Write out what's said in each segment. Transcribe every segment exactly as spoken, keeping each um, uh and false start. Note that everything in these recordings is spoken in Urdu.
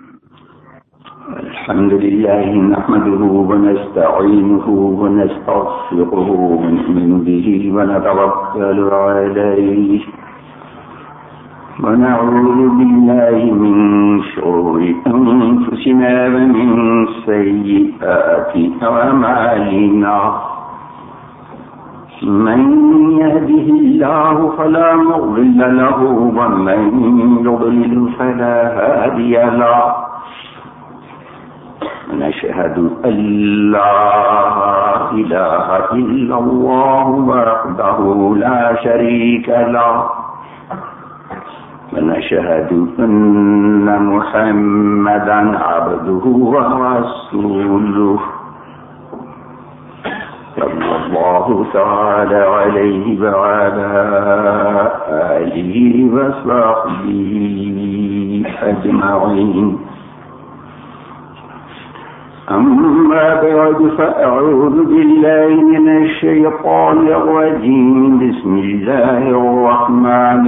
الحمد لله نحمده ونستعينه ونستغفره ونؤمن به ونتوكل عليه ونعوذ بالله من شرور أنفسنا ومن سيئات أعمالنا من يهده الله فلا مضل له ومن يضلل فلا هادي له ونشهد أن لا إله إلا الله وحده لا شريك له ونشهد أن محمدا عبده ورسوله صلى الله تعالى عليه وعلى آله وصحبه أجمعين. أما بعد فأعوذ بالله من الشيطان الرجيم. بسم الله الرحمن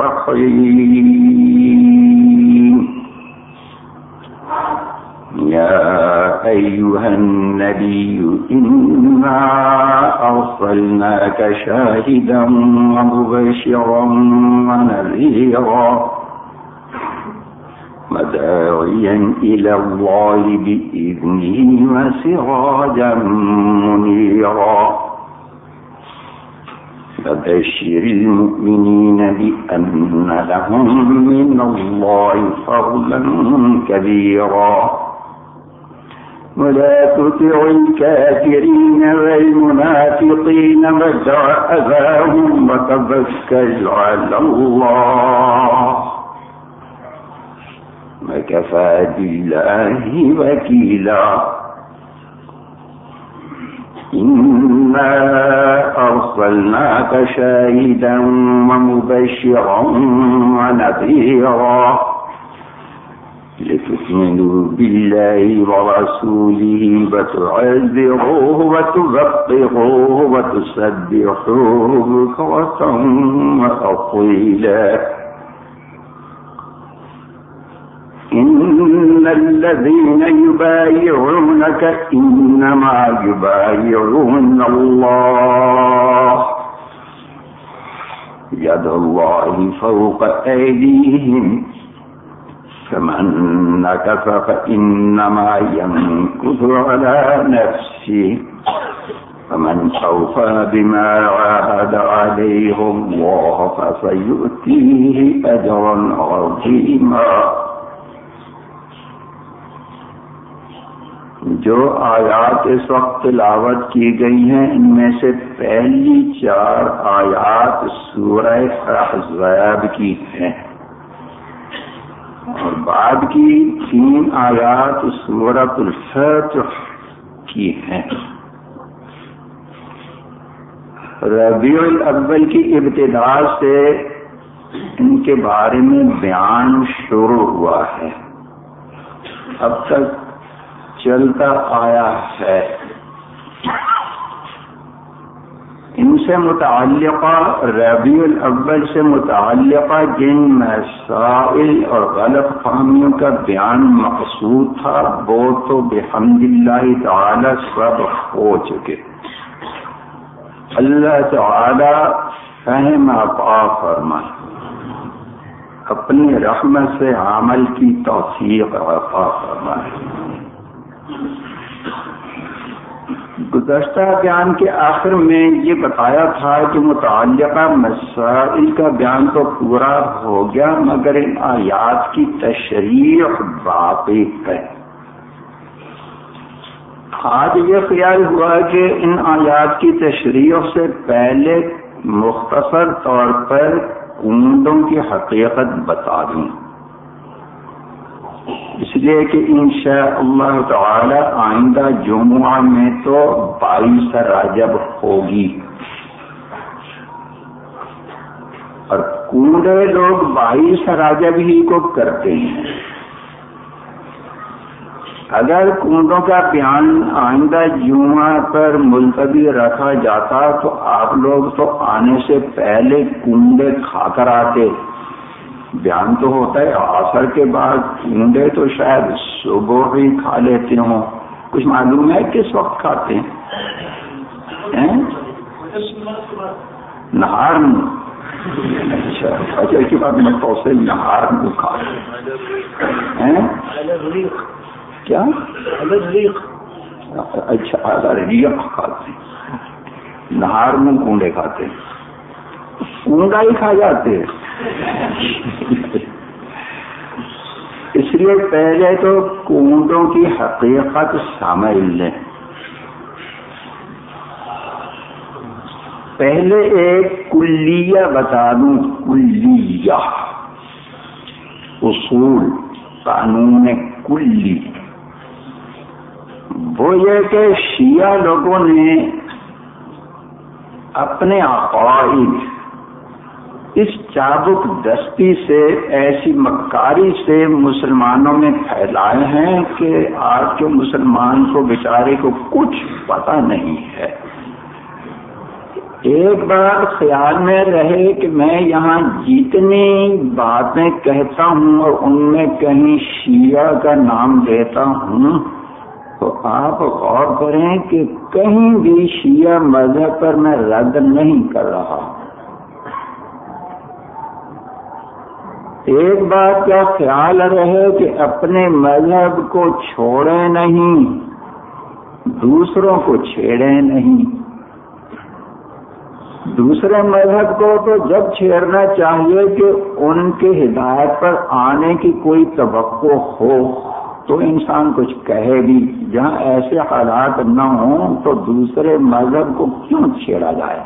الرحيم. يا أيها النبي إنا أرسلناك شاهدا ومبشرا ونذيرا وداعيا إلى الله بإذنه وسراجا منيرا فبشر المؤمنين بأن لهم من الله فضلا كبيرا ولا تطع الكافرين والمنافقين ودع أذاهم وتوكل على الله وكفى بالله وكيلا. إنا أرسلناك شاهدا ومبشرا ونذيرا لتؤمنوا بالله ورسوله وتعزروه وتوقروه وتسبحوه بكرة وأصيلا. إن الذين يبايعونك إنما يبايعون الله يد الله فوق أيديهم فمن نكث فإنما ينكث على نفسه فمن أوفى بما عاهد عليه الله فسيؤتيه أجرا عظيما. جو آیات اس وقت تلاوت کی گئی ہیں ان میں سے پہلی چار آیات سورہ احزاب کی ہیں اور بعد کی تین آیات سورۃ الفتح کی ہیں. ربیع الاول کی ابتدا سے ان کے بارے میں بیان شروع ہوا ہے، اب تک چلتا آیا ہے. ان سے متعلقہ ربیع الاول سے متعلقہ جن مسائل اور غلط فہمیوں کا بیان مقصود تھا وہ تو بحمد اللہ تعالی سب ہو چکے. اللہ تعالی فہم عطا فرمائے، اپنی رحمت سے عمل کی توفیق عطا فرمائے. گزشتہ بیان کے آخر میں یہ بتایا تھا کہ متعلقہ مسائل کا بیان تو پورا ہو گیا مگر ان آیات کی تشریح باقی ہے. آج یہ خیال ہوا کہ ان آیات کی تشریح سے پہلے مختصر طور پر کنڈوں کی حقیقت بتا دوں، اس لیے کہ انشاءاللہ تعالی آئندہ جمعہ میں تو بائیس رجب ہوگی اور کنڈے لوگ بائیس رجب ہی کو کرتے ہیں. اگر کنڈوں کا بیان آئندہ جمعہ پر ملتوی رکھا جاتا تو آپ لوگ تو آنے سے پہلے کنڈے کھا کر آتے بیان تو ہوتا ہے عصر کے بعد، اونڈے تو شاید صبح ہی کھا لیتے ہوں، کچھ معلوم ہے کس وقت کھاتے ہیں؟ نہار میں؟ اچھا اچھا، اس کے بعد میں توسے نہار میں کھاتے ہیں کیا؟ اچھا ریق کھاتے ہیں، نہار میں اونڈے کھاتے ہیں، اونڈا ہی کھا جاتے ہیں۔ اس لیے پہلے تو کونڈوں کی حقیقت سمجھ لیں۔ پہلے ایک کلیہ بتا دوں، کلیہ اصول قانون کلی، وہ یہ کہ شیعہ لوگوں نے اپنے عقائد اس چابک دستی سے، ایسی مکاری سے مسلمانوں میں پھیلائے ہیں کہ آج کے مسلمان کو بیچارے کو کچھ پتہ نہیں ہے۔ ایک بار خیال میں رہے کہ میں یہاں جتنی باتیں کہتا ہوں اور ان میں کہیں شیعہ کا نام لیتا ہوں تو آپ غور کریں کہ کہیں بھی شیعہ مذہب پر میں رد نہیں کر رہا۔ ایک بات کا خیال رہے کہ اپنے مذہب کو چھوڑے نہیں، دوسروں کو چھیڑے نہیں۔ دوسرے مذہب کو تو جب چھیڑنا چاہیے کہ ان کے ہدایت پر آنے کی کوئی توقع ہو تو انسان کچھ کہے بھی، جہاں ایسے حالات نہ ہوں تو دوسرے مذہب کو کیوں چھیڑا جائے۔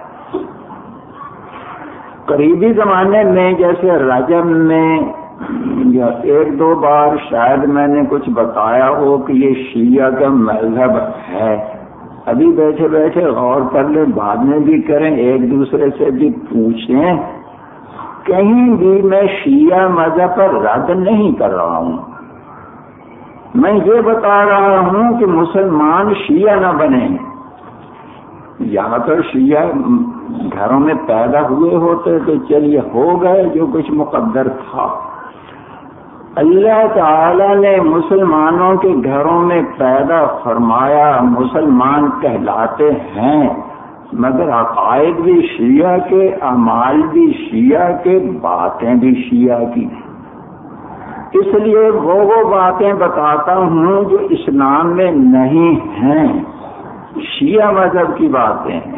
قریبی زمانے میں جیسے رجب میں یا ایک دو بار شاید میں نے کچھ بتایا ہو کہ یہ شیعہ کا مذہب ہے، ابھی بیٹھے بیٹھے غور کر لیں، بعد میں بھی کریں، ایک دوسرے سے بھی پوچھیں، کہیں بھی میں شیعہ مذہب پر رد نہیں کر رہا ہوں۔ میں یہ بتا رہا ہوں کہ مسلمان شیعہ نہ بنے۔ یہاں تو شیعہ گھروں میں پیدا ہوئے ہوتے تو چلیے ہو گئے جو کچھ مقدر تھا۔ اللہ تعالی نے مسلمانوں کے گھروں میں پیدا فرمایا، مسلمان کہلاتے ہیں، مگر عقائد بھی شیعہ کے، اعمال بھی شیعہ کے، باتیں بھی شیعہ کی۔ اس لیے وہ وہ باتیں بتاتا ہوں جو اسلام میں نہیں ہیں، شیعہ مذہب کی باتیں ہیں،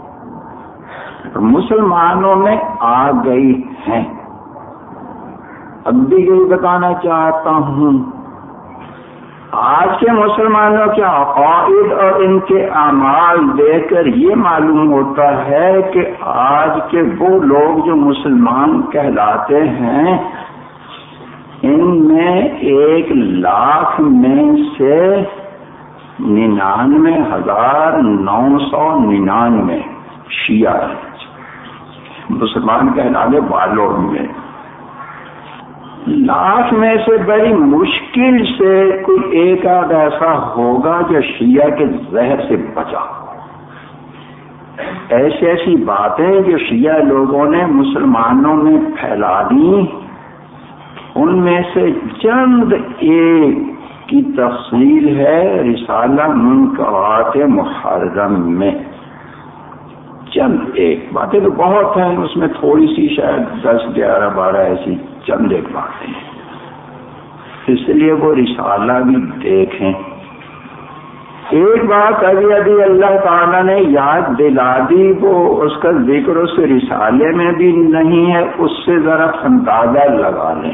مسلمانوں میں آ گئی ہیں۔ اب بھی یہی بتانا چاہتا ہوں، آج کے مسلمانوں کے عقائد اور ان کے اعمال دیکھ کر یہ معلوم ہوتا ہے کہ آج کے وہ لوگ جو مسلمان کہلاتے ہیں، ان میں ایک لاکھ میں سے ننانوے ہزار نو سو ننانوے شیعہ ہیں مسلمان کہلانے والوں میں۔ لاکھ میں سے بڑی مشکل سے کوئی ایک آدھ ایسا ہوگا جو شیعہ کے زہر سے بچا۔ ایسی ایسی باتیں جو شیعہ لوگوں نے مسلمانوں میں پھیلا دی، ان میں سے چند ایک کی تفصیل ہے رسالہ منکرات محرم میں۔ چند ایک باتیں تو بہت ہیں، اس میں تھوڑی سی شاید دس گیارہ بارہ ایسی چند ایک باتیں ہیں، اس لیے وہ رسالہ بھی دیکھیں۔ ایک بات ابھی ابھی اللہ تعالیٰ نے یاد دلا دی، وہ اس کا ذکر اس رسالے میں بھی نہیں ہے، اس سے ذرا اندازہ لگا لیں۔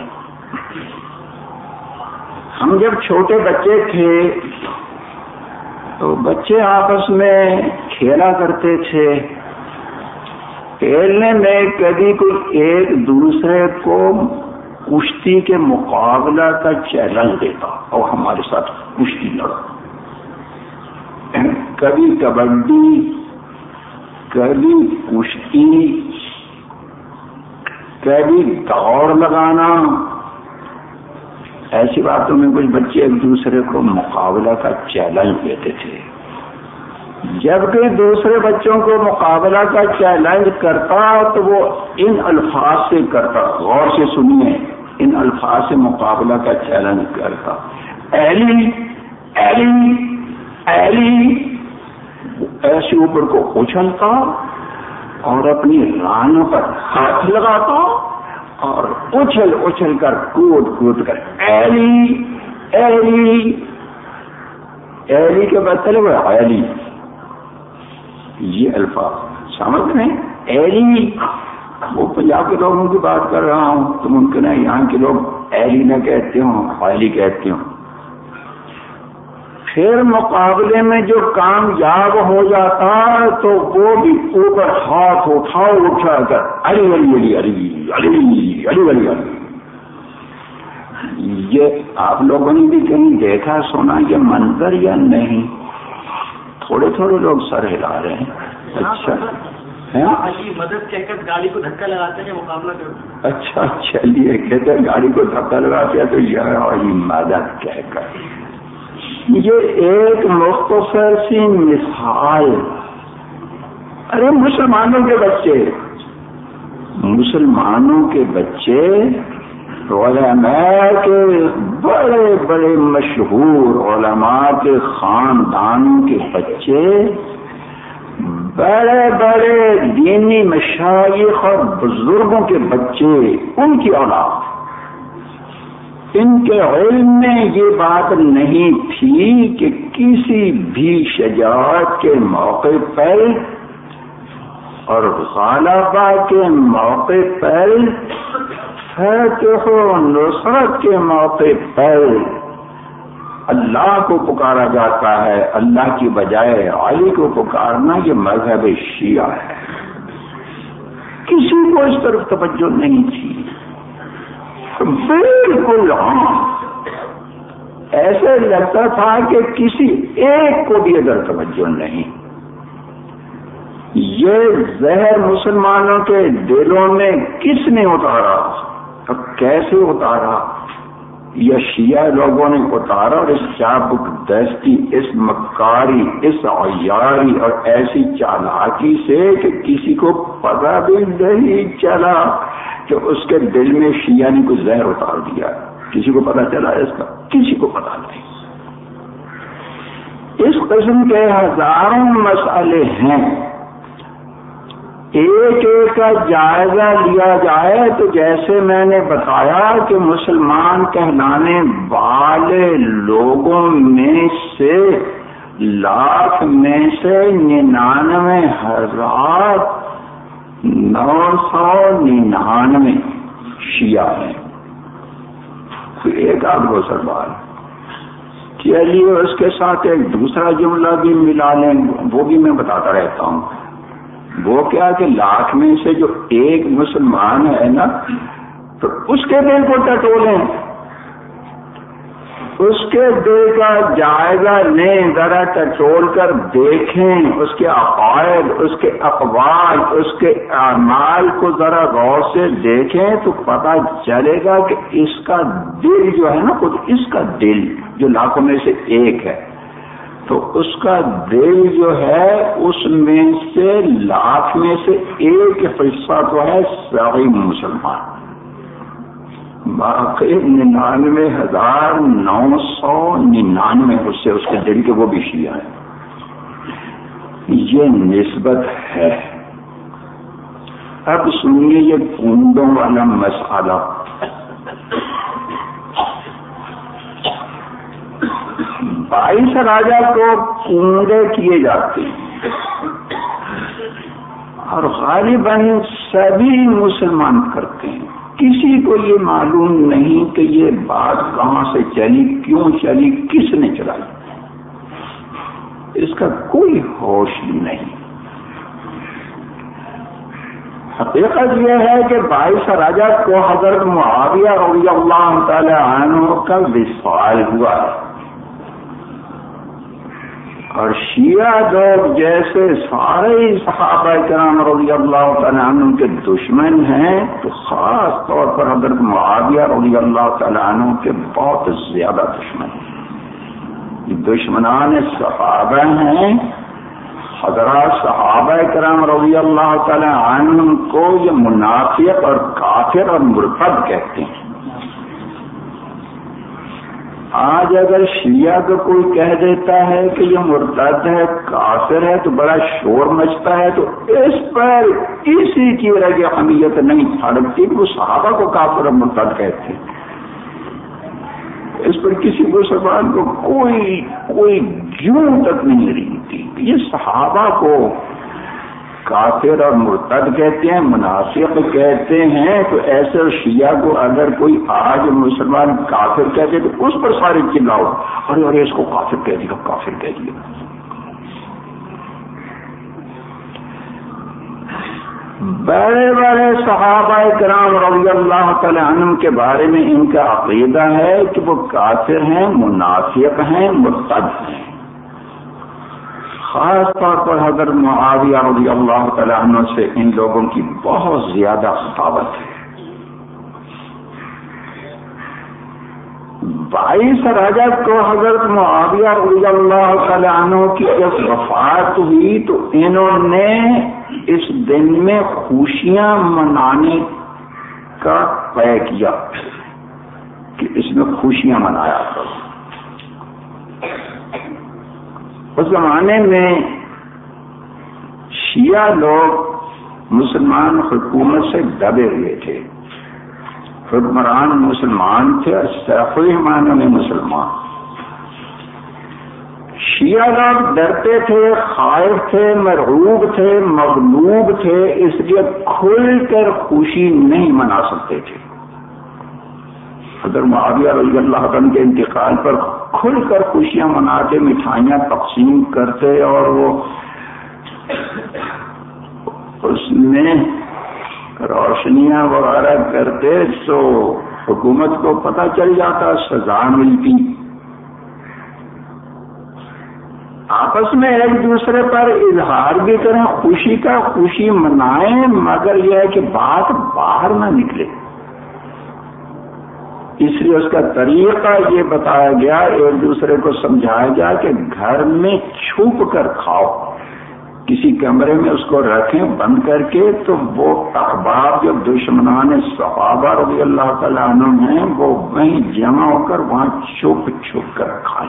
ہم جب چھوٹے بچے تھے تو بچے آپس میں کھیلا کرتے تھے، کھیلنے میں کبھی کوئی ایک دوسرے کو کشتی کے مقابلہ کا چیلنج دیتا اور ہمارے ساتھ کشتی لڑا، کبھی کبڈی، کبھی کشتی، کبھی دوڑ لگانا۔ ایسی باتوں میں کچھ بچے ایک دوسرے کو مقابلہ کا چیلنج دیتے تھے۔ جبکہ دوسرے بچوں کو مقابلہ کا چیلنج کرتا تو وہ ان الفاظ سے کرتا، غور سے سنیے، ان الفاظ سے مقابلہ کا چیلنج کرتا، ایلی ایلی ایلی، ایسے اوپر کو اچھلتا اور اپنی رانوں پر ہاتھ لگاتا اور اچھل اچھل کر کود کود کر ایلی ایلی ایلی کے مطلب ہے ایلی، یہ الفاظ سمجھ میں؟ ایلی، وہ پنجاب کے لوگوں کی بات کر رہا ہوں تو ممکن ہے یہاں کے لوگ ایلی نہ کہتے ہوں، ایلی کہتے ہوں۔ پھر مقابلے میں جو کامیاب ہو جاتا تو وہ بھی اوپر ہاتھ اٹھا اٹھا کر علی علی علی علی علی علی علی علی۔ یہ آپ لوگوں نے بھی کہیں دیکھا سنا یہ منظر یا نہیں؟ تھوڑے تھوڑے لوگ سر ہلا رہے ہیں۔ اچھا مدد کہہ کر گاڑی کو دھکا لگاتے ہیں مقابلہ کرتے۔ اچھا چلیے، کہتے ہیں گاڑی کو دھکا لگاتے ہیں تو یہ مدد کہہ کر، یہ ایک مختصر سی مثال۔ ارے مسلمانوں کے بچے مسلمانوں کے بچے علماء کے بڑے بڑے مشہور علماء کے خاندانوں کے بچے، بڑے بڑے دینی مشائخ اور بزرگوں کے بچے، ان کی اولاد، ان کے علم میں یہ بات نہیں تھی کہ کسی بھی شجاعت کے موقع پر اور غلبہ کے موقع پر، فتح و نصرت کے موقع پر اللہ کو پکارا جاتا ہے، اللہ کی بجائے علی کو پکارنا یہ مذہب شیعہ ہے۔ کسی کو اس طرف توجہ نہیں تھی، بالکل ہاں، ایسے لگتا تھا کہ کسی ایک کو بھی اگر توجہ نہیں۔ یہ زہر مسلمانوں کے دلوں میں کس نے اتارا اور کیسے اتارا؟ یہ شیعہ لوگوں نے اتارا، اور اس چابک دستی، اس مکاری، اس عیاری اور ایسی چالاکی سے کہ کسی کو پتہ بھی نہیں چلا کہ اس کے دل میں شیعہ نے کوئی زہر اتار دیا۔ کسی کو پتہ چلا اس کا؟ کسی کو پتہ نہیں۔ اس قسم کے ہزاروں مسئلے ہیں، ایک ایک کا جائزہ لیا جائے تو جیسے میں نے بتایا کہ مسلمان کہلانے والے لوگوں میں سے لاکھ میں سے ننانوے ہزار نو سو ننانوے شیعہ ہیں۔ ایک آدھ گوسر بال، چلیے اس کے ساتھ ایک دوسرا جملہ بھی ملا لیں، وہ بھی میں بتاتا رہتا ہوں۔ وہ کیا کہ لاکھ میں سے جو ایک مسلمان ہے نا، تو اس کے دل کو ٹٹولیں، اس کے دل کا جائزہ لیں، ذرا ٹٹول کر دیکھیں، اس کے عقائد، اس کے اقوال، اس کے اعمال کو ذرا غور سے دیکھیں تو پتہ چلے گا کہ اس کا دل جو ہے نا، خود اس کا دل جو لاکھوں میں سے ایک ہے، تو اس کا دل جو ہے اس میں سے لاکھ میں سے ایک حصہ تو ہے صحیح مسلمان، باقی ننانوے ہزار نو سو ننانوے اس سے اس کے دل کے وہ بھی شیعہ ہیں۔ یہ نسبت ہے۔ اب سنیے یہ کنڈوں والا مسئلہ۔ بائیس راجہ کو کنڈے کیے جاتے ہیں اور غالباً سبھی مسلمان کرتے ہیں، کسی کو یہ معلوم نہیں کہ یہ بات کہاں سے چلی، کیوں چلی، کس نے چلائی، اس کا کوئی ہوش نہیں۔ حقیقت یہ ہے کہ بائیس راجہ کو حضرت معاویہ رضی اللہ تعالی عنہ کا وصال ہوا ہے، اور شیعہ لوگ جیسے سارے صحابہ کرام رضی اللہ تعالیٰ عنہ کے دشمن ہیں، تو خاص طور پر حضرت معاویہ رضی اللہ تعالیٰ عنہ کے بہت زیادہ دشمن ہیں۔ دشمنان صحابہ ہیں، حضرات صحابہ کرام رضی اللہ تعالی عنہم کو یہ منافق اور کافر اور مرتد کہتے ہیں۔ آج اگر شیعہ کو کوئی کہہ دیتا ہے کہ یہ مرتد ہے، کافر ہے، تو بڑا شور مچتا ہے، تو اس پر کسی کی رگ حمیت نہیں پھڑکتی کہ وہ صحابہ کو کافر اور مرتد کہتے ہیں۔ اس پر کسی مسلمان کو کوئی کوئی جوں تک نہیں رہتی۔ یہ صحابہ کو کافر اور مرتد کہتے ہیں، منافق کہتے ہیں، تو ایسے شیعہ کو اگر کوئی آج مسلمان کافر کہتے تو اس پر سارے چلاؤ، ارے ارے اس کو کافر کہہ دیا، کافر کہہ دیا۔ بڑے بڑے صحابہ کرام رضی اللہ تعالی عنہم کے بارے میں ان کا عقیدہ ہے کہ وہ کافر ہیں، منافق ہیں، مرتد ہیں۔ خاص طور پر حضرت معاویہ رضی اللہ تعالی عنہ سے ان لوگوں کی بہت زیادہ خطابت ہے۔ بائیس رجب کو حضرت معاویہ رضی اللہ تعالی عنہ کی جب وفات ہوئی تو انہوں نے اس دن میں خوشیاں منانے کا طے کیا کہ اس میں خوشیاں منایا کرو۔ اس زمانے میں شیعہ لوگ مسلمان حکومت سے دبے ہوئے تھے، حکمران مسلمان تھے، صحیح معنوں میں مسلمان۔ شیعہ لوگ ڈرتے تھے، خائف تھے، مرعوب تھے، مغلوب تھے، اس لیے کھل کر خوشی نہیں منا سکتے تھے۔ حضرت معاویہ رضی اللہ عنہ کے انتقال پر کھل کر خوشیاں مناتے، مٹھائیاں تقسیم کرتے، اور وہ اس میں روشنیاں وغیرہ کرتے تو حکومت کو پتہ چل جاتا، سزا ملتی۔ آپس میں ایک دوسرے پر اظہار بھی کریں خوشی کا، خوشی منائیں، مگر یہ ہے کہ بات باہر نہ نکلے۔ اس لیے اس کا طریقہ یہ بتایا گیا، ایک دوسرے کو سمجھایا گیا کہ گھر میں چھپ کر کھاؤ، کسی کمرے میں اس کو رکھیں بند کر کے، تو وہ احباب جو دشمنان صحابہ رضی اللہ تعالیٰ عنہ ہیں وہ وہیں جمع ہو کر وہاں چھپ چھپ کر کھائیں۔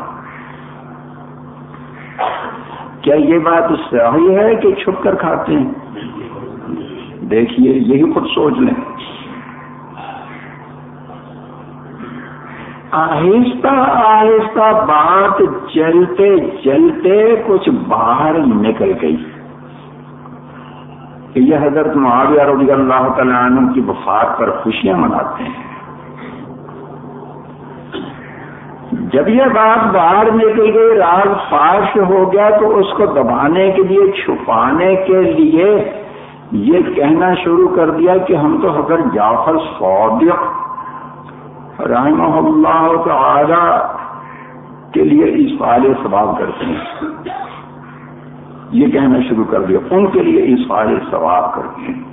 کیا یہ بات صحیح ہے کہ چھپ کر کھاتے ہیں؟ دیکھیے، یہی خود سوچ لیں۔ آہستہ آہستہ بات چلتے چلتے کچھ باہر نکل گئی کہ یہ حضرت معاویہ رضی اللہ تعالیٰ عنہ کی وفات پر خوشیاں مناتے ہیں۔ جب یہ بات باہر نکل گئی، راز فاش ہو گیا، تو اس کو دبانے کے لیے، چھپانے کے لیے یہ کہنا شروع کر دیا کہ ہم تو حضرت جعفر صادق رحمہ اللہ تعالی کے لیے ایصال ثواب کرتے ہیں۔ یہ کہنا شروع کر دیا، ان کے لیے ایصال ثواب کرتے ہیں۔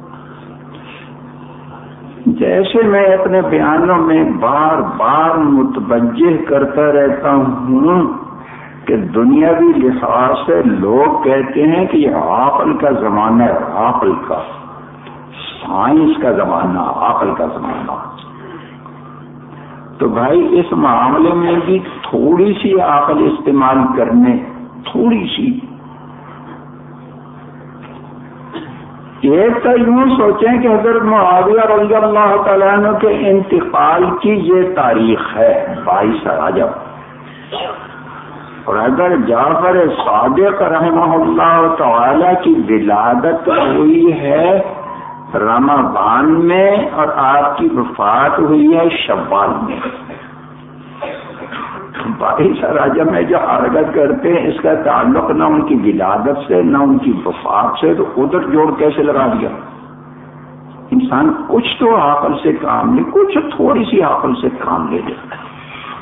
جیسے میں اپنے بیانوں میں بار بار متوجہ کرتا رہتا ہوں کہ دنیاوی لحاظ سے لوگ کہتے ہیں کہ یہ عقل کا زمانہ ہے، عقل کا، سائنس کا زمانہ، عقل کا زمانہ۔ تو بھائی اس معاملے میں بھی تھوڑی سی عقل استعمال کرنے، تھوڑی سی۔ ایک تو یوں سوچیں کہ حضرت معاویہ رضی اللہ تعالیٰ عنہ کے انتقال کی یہ تاریخ ہے بائیس رجب، اور اگر جعفر صادق رحمہ اللہ تعالی کی ولادت ہوئی ہے رمضان میں اور آپ کی وفات ہوئی ہے شوال میں، بائیس رجب میں جو حرکت کرتے ہیں اس کا تعلق نہ ان کی ولادت سے نہ ان کی وفات سے، تو ادھر جوڑ کیسے لگا دیا؟ انسان کچھ تو عقل سے کام لے، کچھ تھوڑی سی عقل سے کام لے لیتا ہے۔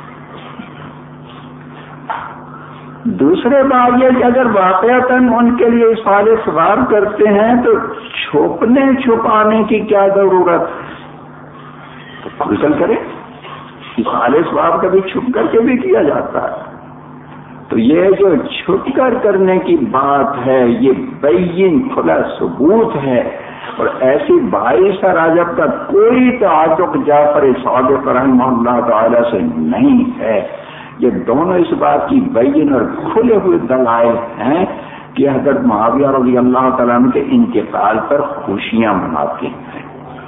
دوسرے بات یہ کہ اگر واقعتاً ان کے لیے ایصال ثواب کرتے ہیں تو چھپنے چھپانے کی کیا ضرورت؟ تو کھل کر کرے، ایصال ثواب کبھی چھپ کر کے بھی کیا جاتا ہے۔ تو یہ جو چھپ کر کرنے کی بات ہے یہ بین کھلا ثبوت ہے، اور ایسی بائیس رجب کا کوئی تعلق جعفر صادق رحمہ اللہ تعالی سے نہیں ہے۔ یہ دونوں اس بات کی بین اور کھلے ہوئے دلائل ہیں کہ حضرت معاویہ رضی اللہ تعالیٰ عنہ کے انتقال پر خوشیاں مناتے ہیں۔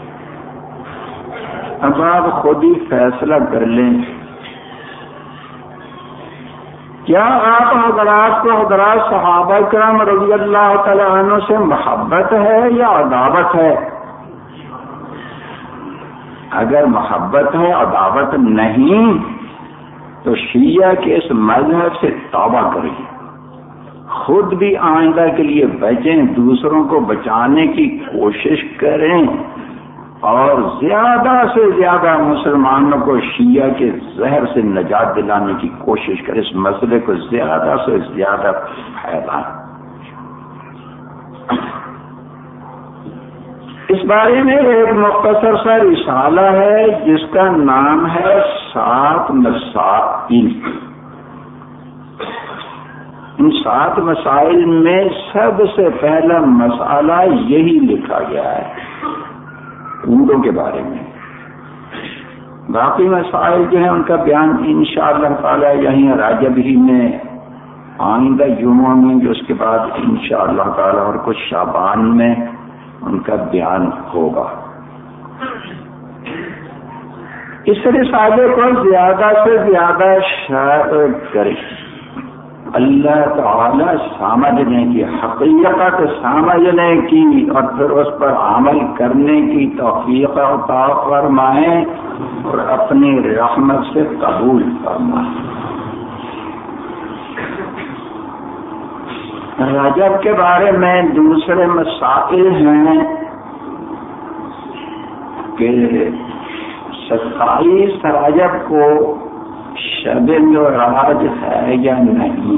اب آپ خود ہی فیصلہ کر لیں، کیا آپ حضرات کو حضرات صحابہ کرام رضی اللہ تعالیٰ عنہ سے محبت ہے یا عداوت ہے؟ اگر محبت ہے عداوت نہیں تو شیعہ کے اس مذہب سے توبہ کریں، خود بھی آئندہ کے لیے بچیں، دوسروں کو بچانے کی کوشش کریں، اور زیادہ سے زیادہ مسلمانوں کو شیعہ کے زہر سے نجات دلانے کی کوشش کریں، اس مسئلے کو زیادہ سے زیادہ پھیلائیں۔ اس بارے میں ایک مختصر سا رسالہ ہے جس کا نام ہے سات مسائل۔ ان سات مسائل میں سب سے پہلا مسئلہ یہی لکھا گیا ہے اونٹوں کے بارے میں۔ باقی مسائل جو ہیں ان کا بیان انشاءاللہ تعالی یہیں رجب ہی میں آئندہ جمعہ میں، جو اس کے بعد انشاءاللہ تعالی اور کچھ شعبان میں ان کا بیان ہوگا۔ اس رسالے کو زیادہ سے زیادہ شائع کریں، اللہ تعالی سمجھنے کی، حقیقت سمجھنے کی اور پھر اس پر عمل کرنے کی توفیق عطا فرمائیں اور اپنی رحمت سے قبول فرمائیں۔ رجب کے بارے میں دوسرے مسائل ہیں کہ ستائیس رجب کو شب معراج ہے یا نہیں۔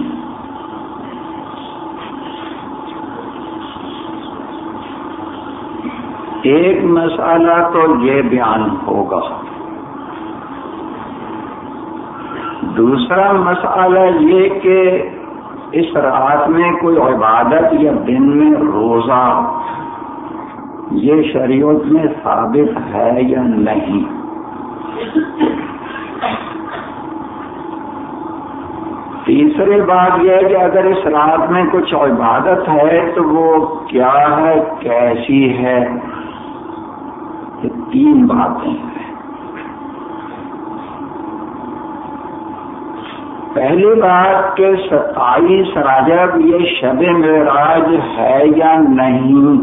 ایک مسئلہ تو یہ بیان ہوگا، دوسرا مسئلہ یہ کہ اس رات میں کوئی عبادت یا دن میں روزہ یہ شریعت میں ثابت ہے یا نہیں۔ تیسری بات یہ ہے کہ اگر اس رات میں کچھ عبادت ہے تو وہ کیا ہے، کیسی ہے۔ یہ تین باتیں ہیں۔ پہلی بات کہ ستائیس رجب یہ شب معراج ہے یا نہیں۔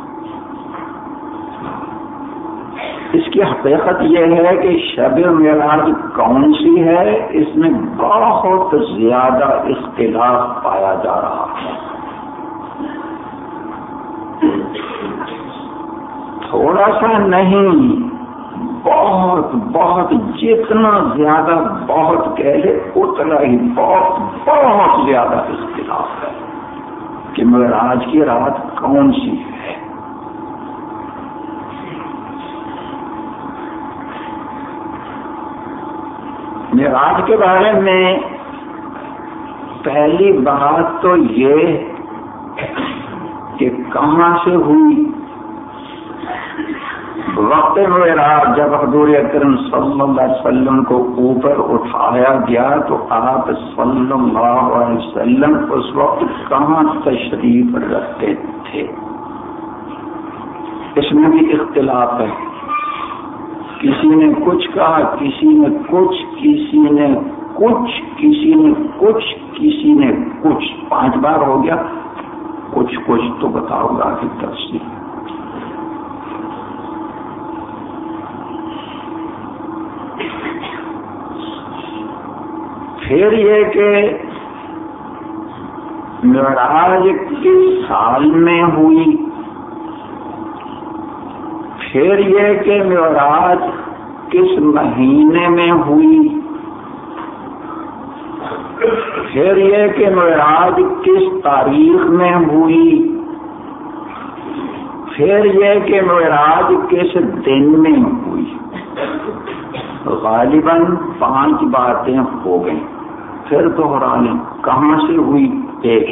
اس کی حقیقت یہ ہے کہ شب معراج کون سی ہے، اس میں بہت زیادہ اختلاف پایا جا رہا ہے۔ تھوڑا سا نہیں، بہت بہت جتنا زیادہ بہت کہہ لے اتنا ہی بہت بہت زیادہ اختلاف ہے کہ معراج کی رات کون سی ہے۔ معراج کے بارے میں پہلی بات تو یہ کہ کہاں سے ہوئی۔ وقت معراج جب حضور اکرم صلی اللہ علیہ وسلم کو اوپر اٹھایا گیا تو آپ صلی اللہ علیہ وسلم اس وقت کہاں تشریف رکھتے تھے، اس میں بھی اختلاف ہے۔ کسی نے کچھ کہا، کسی نے کچھ، کسی نے کچھ، کسی نے کچھ، کسی نے کچھ، پانچ بار ہو گیا۔ کچھ کچھ تو بتاؤ گا کہ تفصیل۔ پھر یہ کہ معراج کس سال میں ہوئی، پھر یہ کہ معراج کس مہینے میں ہوئی، پھر یہ کہ معراج کس تاریخ میں ہوئی، پھر یہ کہ معراج کس دن میں ہوئی۔ غالباً پانچ باتیں ہو گئیں۔ پھر دوہرا لیں. کہاں سے ہوئی؟ ایک.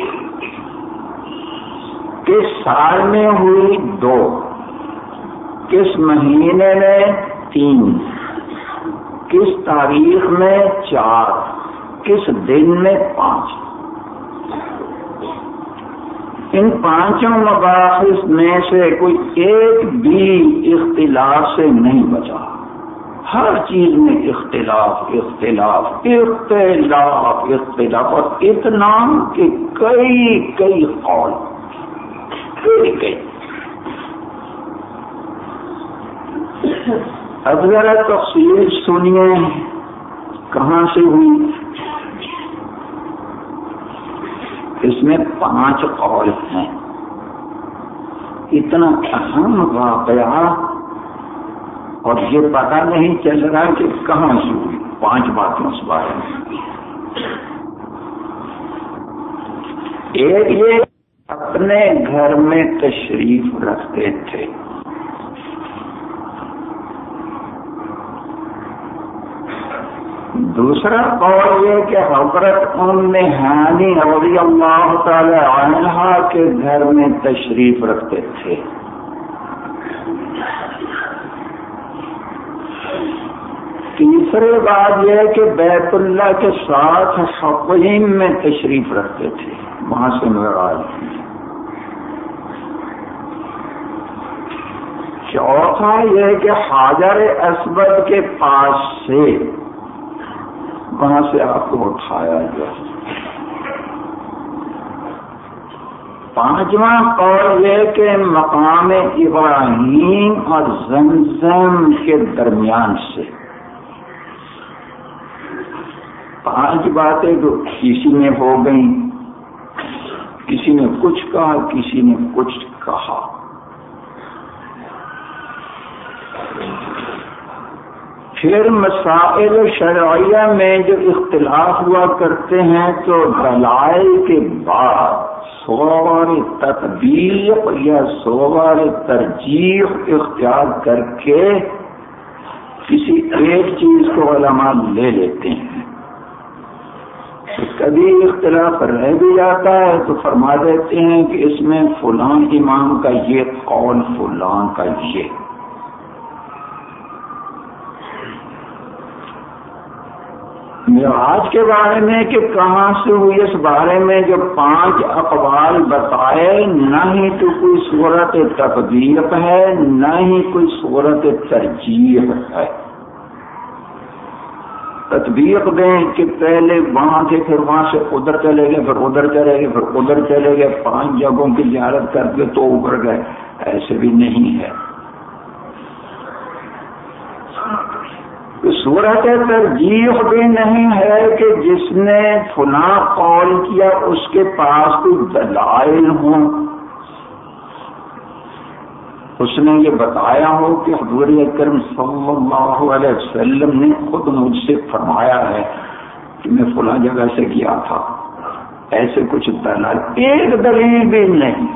کس سال میں ہوئی؟ دو. کس مہینے میں؟ تین. کس تاریخ میں؟ چار. کس دن میں؟ پانچ. ان پانچوں مباحث میں سے کوئی ایک بھی اختلاف سے نہیں بچا. ہر چیز میں اختلاف اختلاف اختلاف اختلاف اور اتنا کہ کئی کئی قول کئی کئی. اب ذرا تفصیل سنیے کہاں سے ہوئی. اس میں پانچ قول ہیں. اتنا اہم واقعہ اور یہ پتہ نہیں چل رہا کہ کہاں سے ہوئی. پانچ باتیں اس بارے میں. ایک یہ اپنے گھر میں تشریف رکھتے تھے. دوسرا قول یہ کہ حضرت ام ہانی رضی اللہ تعالی عنہا کے گھر میں تشریف رکھتے تھے. تیسری بات یہ کہ بیت اللہ کے ساتھ حقیم میں تشریف رکھتے تھے. وہاں سے معراج. چوتھا یہ کہ حجر اسود کے پاس سے وہاں سے آپ کو اٹھایا گیا. پانچواں قول یہ کہ مقام ابراہیم اور زمزم کے درمیان سے. پانچ باتیں جو کسی نے ہو گئیں. کسی نے کچھ کہا, کسی نے کچھ کہا. پھر مسائل شرعیہ میں جو اختلاف ہوا کرتے ہیں تو دلائل کے بعد صور تطبیق یا صور ترجیح اختیار کر کے کسی ایک چیز کو علماء لے لیتے ہیں. کبھی اختلاف رہ بھی جاتا ہے تو فرما دیتے ہیں کہ اس میں فلاں امام کا یہ قول, فلاں کا یہ. معراج کے بارے میں کہ کہاں سے ہوئی, اس بارے میں جو پانچ اقوال بتائے, نہ ہی تو کوئی صورت تطبیق ہے نہ ہی کوئی صورت ترجیح ہے. تطبیق دیں کہ پہلے وہاں تھے, پھر وہاں سے ادھر چلے گئے, پھر ادھر چلے گئے, پھر ادھر چلے گئے, پانچ جگہوں کی زیارت کر کے تو اوپر گئے. ایسے بھی نہیں ہے. صورت ترجیح بھی نہیں ہے کہ جس نے فلاں قول کیا اس کے پاس کوئی دلائل ہوں. اس نے یہ بتایا ہو کہ حضور اکرم صلی اللہ علیہ وسلم نے خود مجھ سے فرمایا ہے کہ میں فلاں جگہ سے گیا تھا. ایسے کچھ دلائل, ایک دلیل بھی نہیں.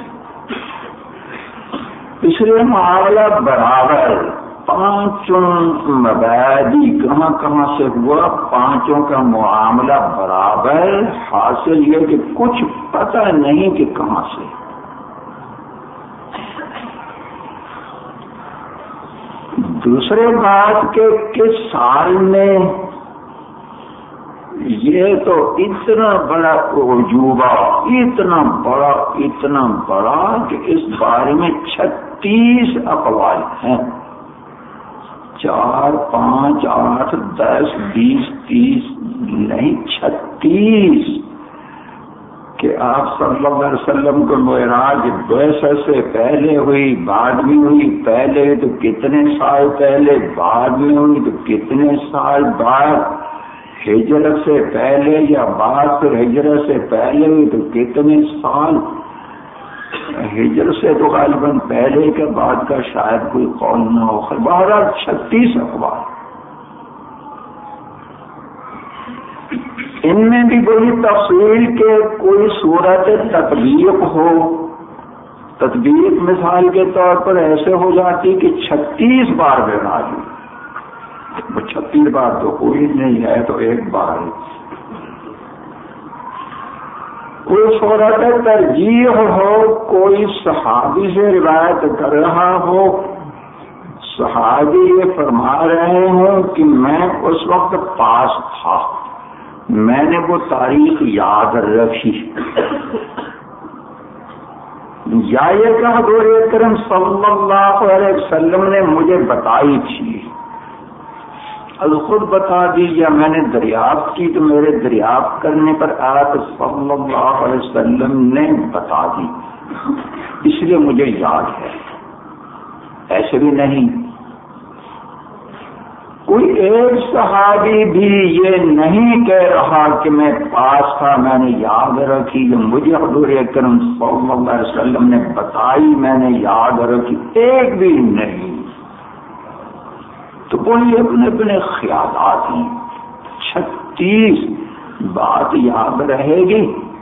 اس لیے معاملہ برابر. پانچوں مبادی کہاں کہاں سے ہوا, پانچوں کا معاملہ برابر. حاصل یہ کہ کچھ پتہ نہیں کہ کہاں سے. دوسرے بات کہ کس سال میں, یہ تو اتنا بڑا عجوبہ, اتنا بڑا اتنا بڑا کہ اس بارے میں چھتیس اقوال ہیں. چار پانچ آٹھ دس بیس تیس نہیں, چھتیس. کہ آپ صلی اللہ علیہ وسلم کو معراج بعثت سے پہلے ہوئی, بعد میں ہوئی, پہلے تو کتنے سال پہلے, بعد میں ہوئی تو کتنے سال بعد, ہجرت سے پہلے یا بعد, پھر ہجرت سے پہلے ہوئی تو کتنے سال. ہجرت سے تو غالباً پہلے کے بعد کا شاید کوئی قول نہ ہو. بہرحال چھتیس اقوال. ان میں بھی بڑی تفصیل کہ کوئی صورت تطبیق ہو. تطبیق مثال کے طور پر ایسے ہو جاتی کہ چھتیس بار معراج ہوئی. وہ چھتیس بار تو کوئی نہیں ہے, تو ایک بار. کوئی صورت ترجیح ہو، کوئی صحابی سے روایت کر رہا ہو، صحابی یہ فرما رہے ہوں کہ میں اس وقت پاس تھا، میں نے وہ تاریخ یاد رکھی، یا یہ کہ حضور اکرم صلی اللہ علیہ وسلم نے مجھے بتائی تھی، اب خود بتا دی یا میں نے دریافت کی تو میرے دریافت کرنے پر آپ صلی اللہ علیہ وسلم نے بتا دی، اس لیے مجھے یاد ہے۔ ایسے بھی نہیں، کوئی ایک صحابی بھی یہ نہیں کہہ رہا کہ میں پاس تھا، میں نے یاد رکھی، مجھے حضور اکرم صلی اللہ علیہ وسلم نے بتائی، میں نے یاد رکھی، ایک بھی نہیں۔ تو کوئی اپنے اپنے خیالات ہیں۔ چھتیس بات یاد رہے گی،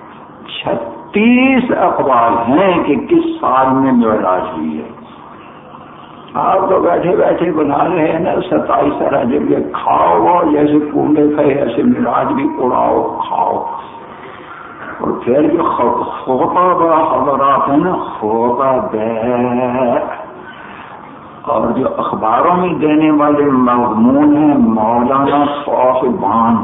چھتیس اقوال ہیں کہ کس سال میں معراج ہوئی ہے۔ آپ تو بیٹھے بیٹھے بنا رہے ہیں نا ستائیس رجب یہ کھاؤ، اور جیسے پونڈے کھائے ایسے معراج بھی اڑاؤ کھاؤ، اور پھر جو خطبہ حضرات ہیں نا خطبہ، اور جو اخباروں میں دینے والے مضمون ہیں مولانا صاحبان،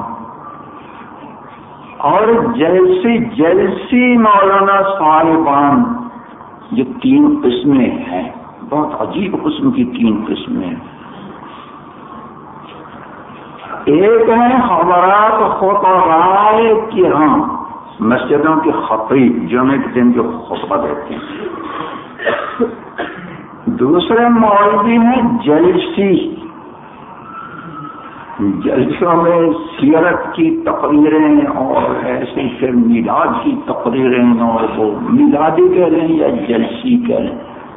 اور جلسی جلسی مولانا صاحبان، یہ تین قسمیں ہیں، بہت عجیب قسم کی تین قسمیں۔ ایک ہے حضرات خطباء کرام، مسجدوں کے خطیب، جمعہ کے دن جو خطبہ دیتے ہیں۔ دوسرے مولوی ہیں جلسی، جلسوں میں سیرت کی تقریریں اور ایسے پھر میلاد کی تقریریں، اور وہ میلادی کہہ لیں یا جلسی کہہ لیں۔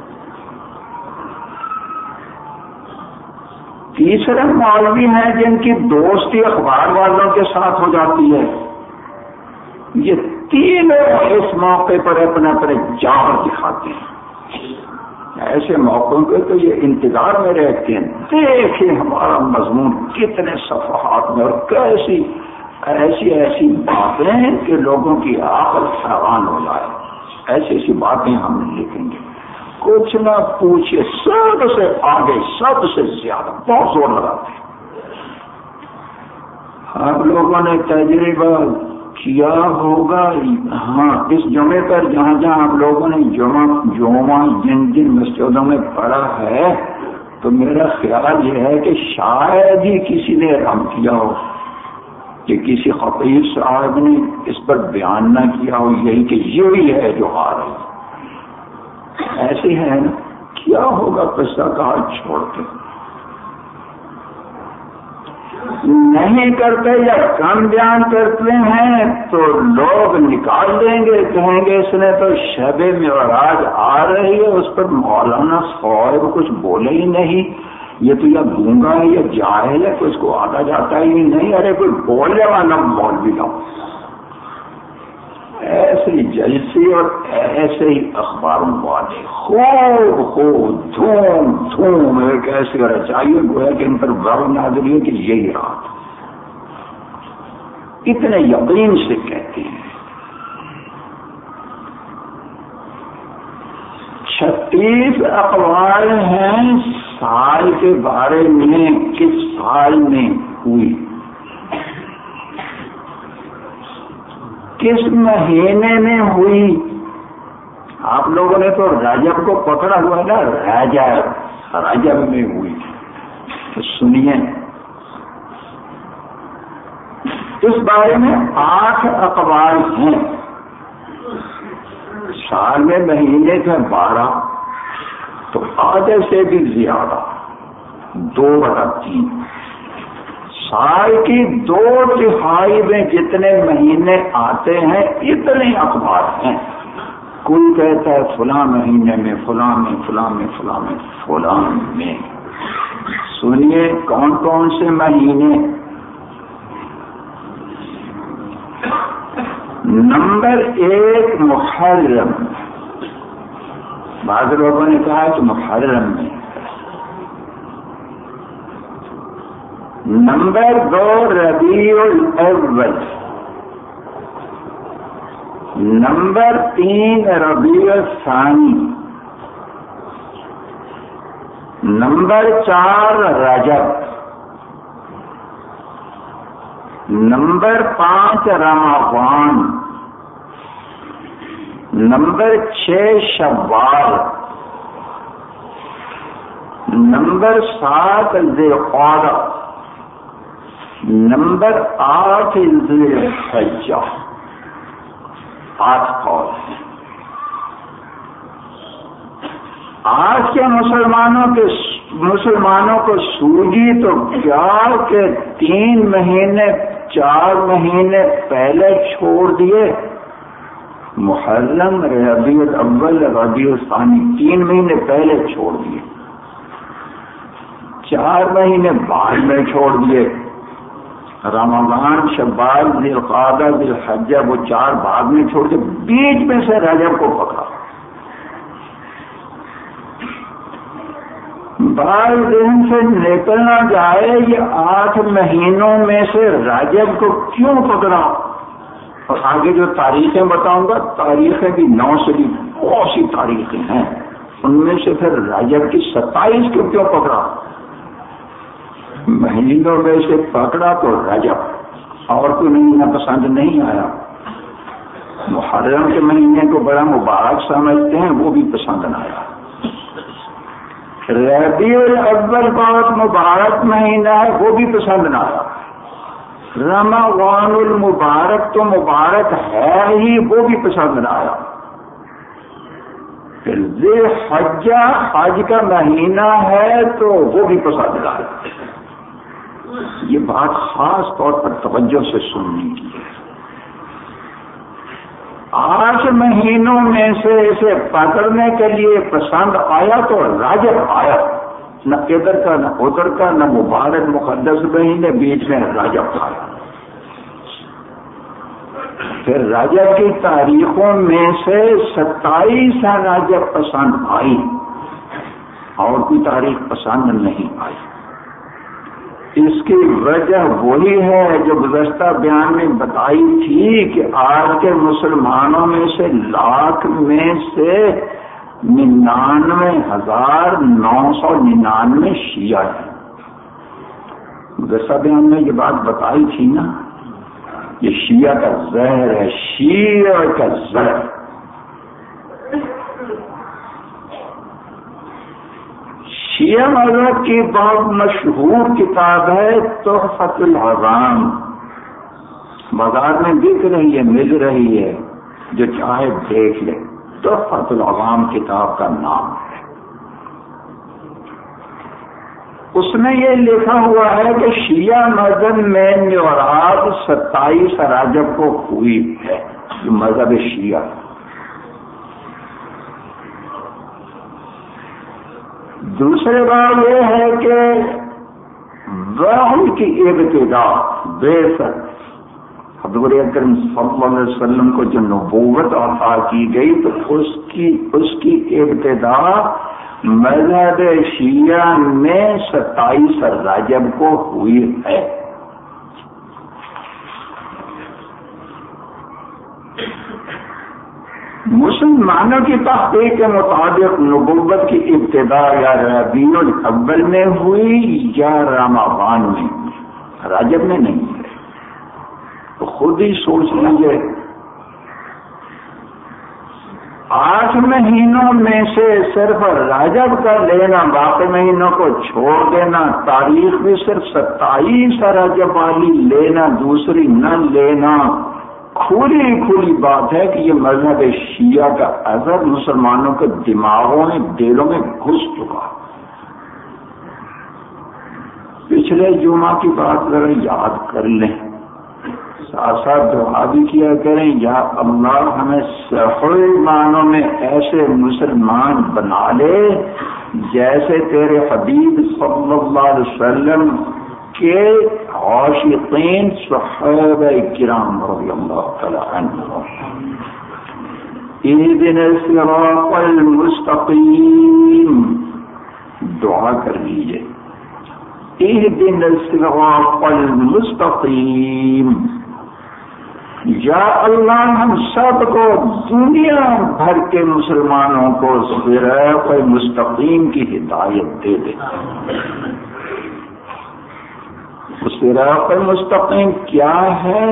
تیسرے مولوی ہیں جن کی دوستی اخبار والوں کے ساتھ ہو جاتی ہے، یہ تینوں اس موقع پر اپنے اپنے جوہر دکھاتے ہیں۔ ایسے موقعوں پہ تو یہ انتظار میں رہتے ہیں، دیکھیں ہمارا مضمون کتنے صفحات میں، اور کیسی ایسی ایسی باتیں کہ لوگوں کی عقل حیران ہو جائے، ایسی ایسی باتیں ہم لکھیں گے، کچھ نہ پوچھے، سب سے آگے، سب سے زیادہ بہت زور لگاتے ہیں۔ آپ لوگوں نے تجربہ کیا ہوگا، ہاں اس جمعے پر جہاں جہاں آپ لوگوں نے جمعہ جمعہ جن جن مسجدوں میں پڑھا ہے، تو میرا خیال یہ ہے کہ شاید ہی کسی نے رم کیا ہو کہ کسی خطیب صاحب نے اس پر بیان نہ کیا ہو، یہی کہ یہی ہے جو آ رہی ہے، ایسے ہے نا، کیا ہوگا قصہ کہا چھوڑ کے نہیں کرتے یا کم بیان کرتے ہیں تو لوگ نکال دیں گے، کہیں گے اس نے تو شب معراج آ رہی ہے اس پر مولانا صاحب کچھ بولے ہی نہیں، یہ تو یا گونگا ہے یا جاہل ہے، کچھ کو آتا جاتا ہی نہیں، ارے کوئی بولنے والا مولوی نہ ہو۔ ایسے ہی جلسی اور ایسے ہی اخباروں والے خوب خوب دھوم دھوم ایک ایسے رچائیے گویا کہ ان پر غور نازل ہے کہ یہی رات، اتنے یقین سے کہتے ہیں۔ چھتیس اقوال ہیں سال کے بارے میں، کس سال میں ہوئی، کس مہینے میں ہوئی۔ آپ لوگوں نے تو رجب کو پکڑا ہوا نا، رجب رجب میں ہوئی، تو سنیے اس بارے میں آٹھ اقوال ہیں۔ سال میں مہینے تھے بارہ، تو آدھے سے بھی زیادہ، دو بٹا تین، سال کی دو تہائی میں جتنے مہینے آتے ہیں اتنے اخبار ہیں۔ کوئی کہتا ہے فلاں مہینے میں، فلاں میں، فلاں میں، فلاں میں، فلاں میں۔ سنیے کون کون سے مہینے۔ نمبر ایک محرم، بعض لوگوں نے کہا کہ محرم میں۔ نمبر دو ربیع الاول، نمبر تین ربیع الثانی، نمبر چار رجب، نمبر پانچ رمضان، نمبر چھ شوال، نمبر سات ذی القعدہ، نمبر آٹھ ذی الحجہ۔ آٹھ قول ہیں۔ آج کے مسلمانوں کے مسلمانوں کو سوجی تو کیا کہ تین مہینے چار مہینے پہلے چھوڑ دیے، محرم، ربیع الاول، ربیع الثانی، تین مہینے پہلے چھوڑ دیے، چار مہینے بعد میں چھوڑ دیے، رمضان، شوال، ذی القعدہ، ذی الحجہ، وہ چار بعد میں چھوڑ کے بیچ میں سے رجب کو پکڑا۔ بال ذہن سے نکل نہ جائے یہ آٹھ مہینوں میں سے رجب کو کیوں پکڑا، اور آگے جو تاریخیں بتاؤں گا، تاریخیں بھی نو سے بھی بہت سی تاریخیں ہیں، ان میں سے پھر رجب کی ستائیس کو کیوں پکڑا؟ مہینوں میں سے پکڑا تو رجب، اور کوئی مہینہ پسند نہیں آیا۔ محرم کے مہینے کو بڑا مبارک سمجھتے ہیں، وہ بھی پسند نہ آیا۔ ربیع الاول بہت مبارک مہینہ ہے، وہ بھی پسند نہ آیا۔ رمضان المبارک تو مبارک ہے ہی، وہ بھی پسند نہ آیا۔ پھر ذی الحجہ حج کا مہینہ ہے تو وہ بھی پسند نہ آیا۔ یہ بات خاص طور پر توجہ سے سننے کی ہے۔ آٹھ مہینوں میں سے اسے پکڑنے کے لیے پسند آیا تو رجب آیا، نہ ادھر کا نہ ادھر کا، نہ مبارک مقدس مہینے، بیچ میں رجب آیا۔ پھر رجب کی تاریخوں میں سے ستائیس رجب پسند آئی، اور کوئی تاریخ پسند نہیں آئی۔ اس کی وجہ وہی ہے جو گزشتہ بیان میں بتائی تھی کہ آج کے مسلمانوں میں سے لاکھ میں سے ننانوے ہزار نو سو ننانوے شیعہ ہیں۔ گزشتہ بیان میں یہ بات بتائی تھی نا، یہ شیعہ کا زہر ہے، شیعہ کا زہر۔ شیعہ مذہب کی بہت مشہور کتاب ہے تحفۃ العوام، بازار میں بک رہی ہے، مل رہی ہے، جو چاہے دیکھ لے، تحفۃ العوام کتاب کا نام ہے۔ اس میں یہ لکھا ہوا ہے کہ شیعہ مذہب میں میعاد ستائیس رجب کو ہوئی ہے، جو مذہب شیعہ ہے۔ دوسری بات یہ ہے کہ وحی کی ابتدا بے شک حضور اکرم صلی اللہ علیہ وسلم کو جو نبوت عطا کی گئی تو اس کی اس کی ابتدا مذہب شیعہ میں ستائیس رجب کو ہوئی ہے۔ مسلمانوں کی تحقیق کے مطابق نبوت کی ابتدا یا ربیع الاول میں ہوئی یا رمضان میں، رجب میں نہیں ہے۔ تو خود ہی سوچ لیجیے، آٹھ مہینوں میں سے صرف رجب کا لینا، باقی مہینوں کو چھوڑ دینا، تاریخ بھی صرف ستائیس رجب والی لینا، دوسری نہ لینا، کھلی کھلی بات ہے کہ یہ مذہب شیعہ کا اثر مسلمانوں کے دماغوں میں، دلوں میں گھس چکا۔ پچھلے جمعہ کی بات ذرا یاد کر لیں، ساتھ ساتھ دعا بھی کیا کریں، یا اللہ ہمیں صحیح معنوں میں ایسے مسلمان بنا لے جیسے تیرے حبیب صلی اللہ علیہ وسلم کے عاشقین صحابہ کرام رضی اللہ تعالی عنہم۔ اہدنا الصراط المستقیم، دعا کر لیجیے، اہدنا الصراط المستقیم۔ یا اللہ ہم سب کو دنیا بھر کے مسلمانوں کو صراط مستقیم کی ہدایت دے دے۔ صراط مستقیم کیا ہے؟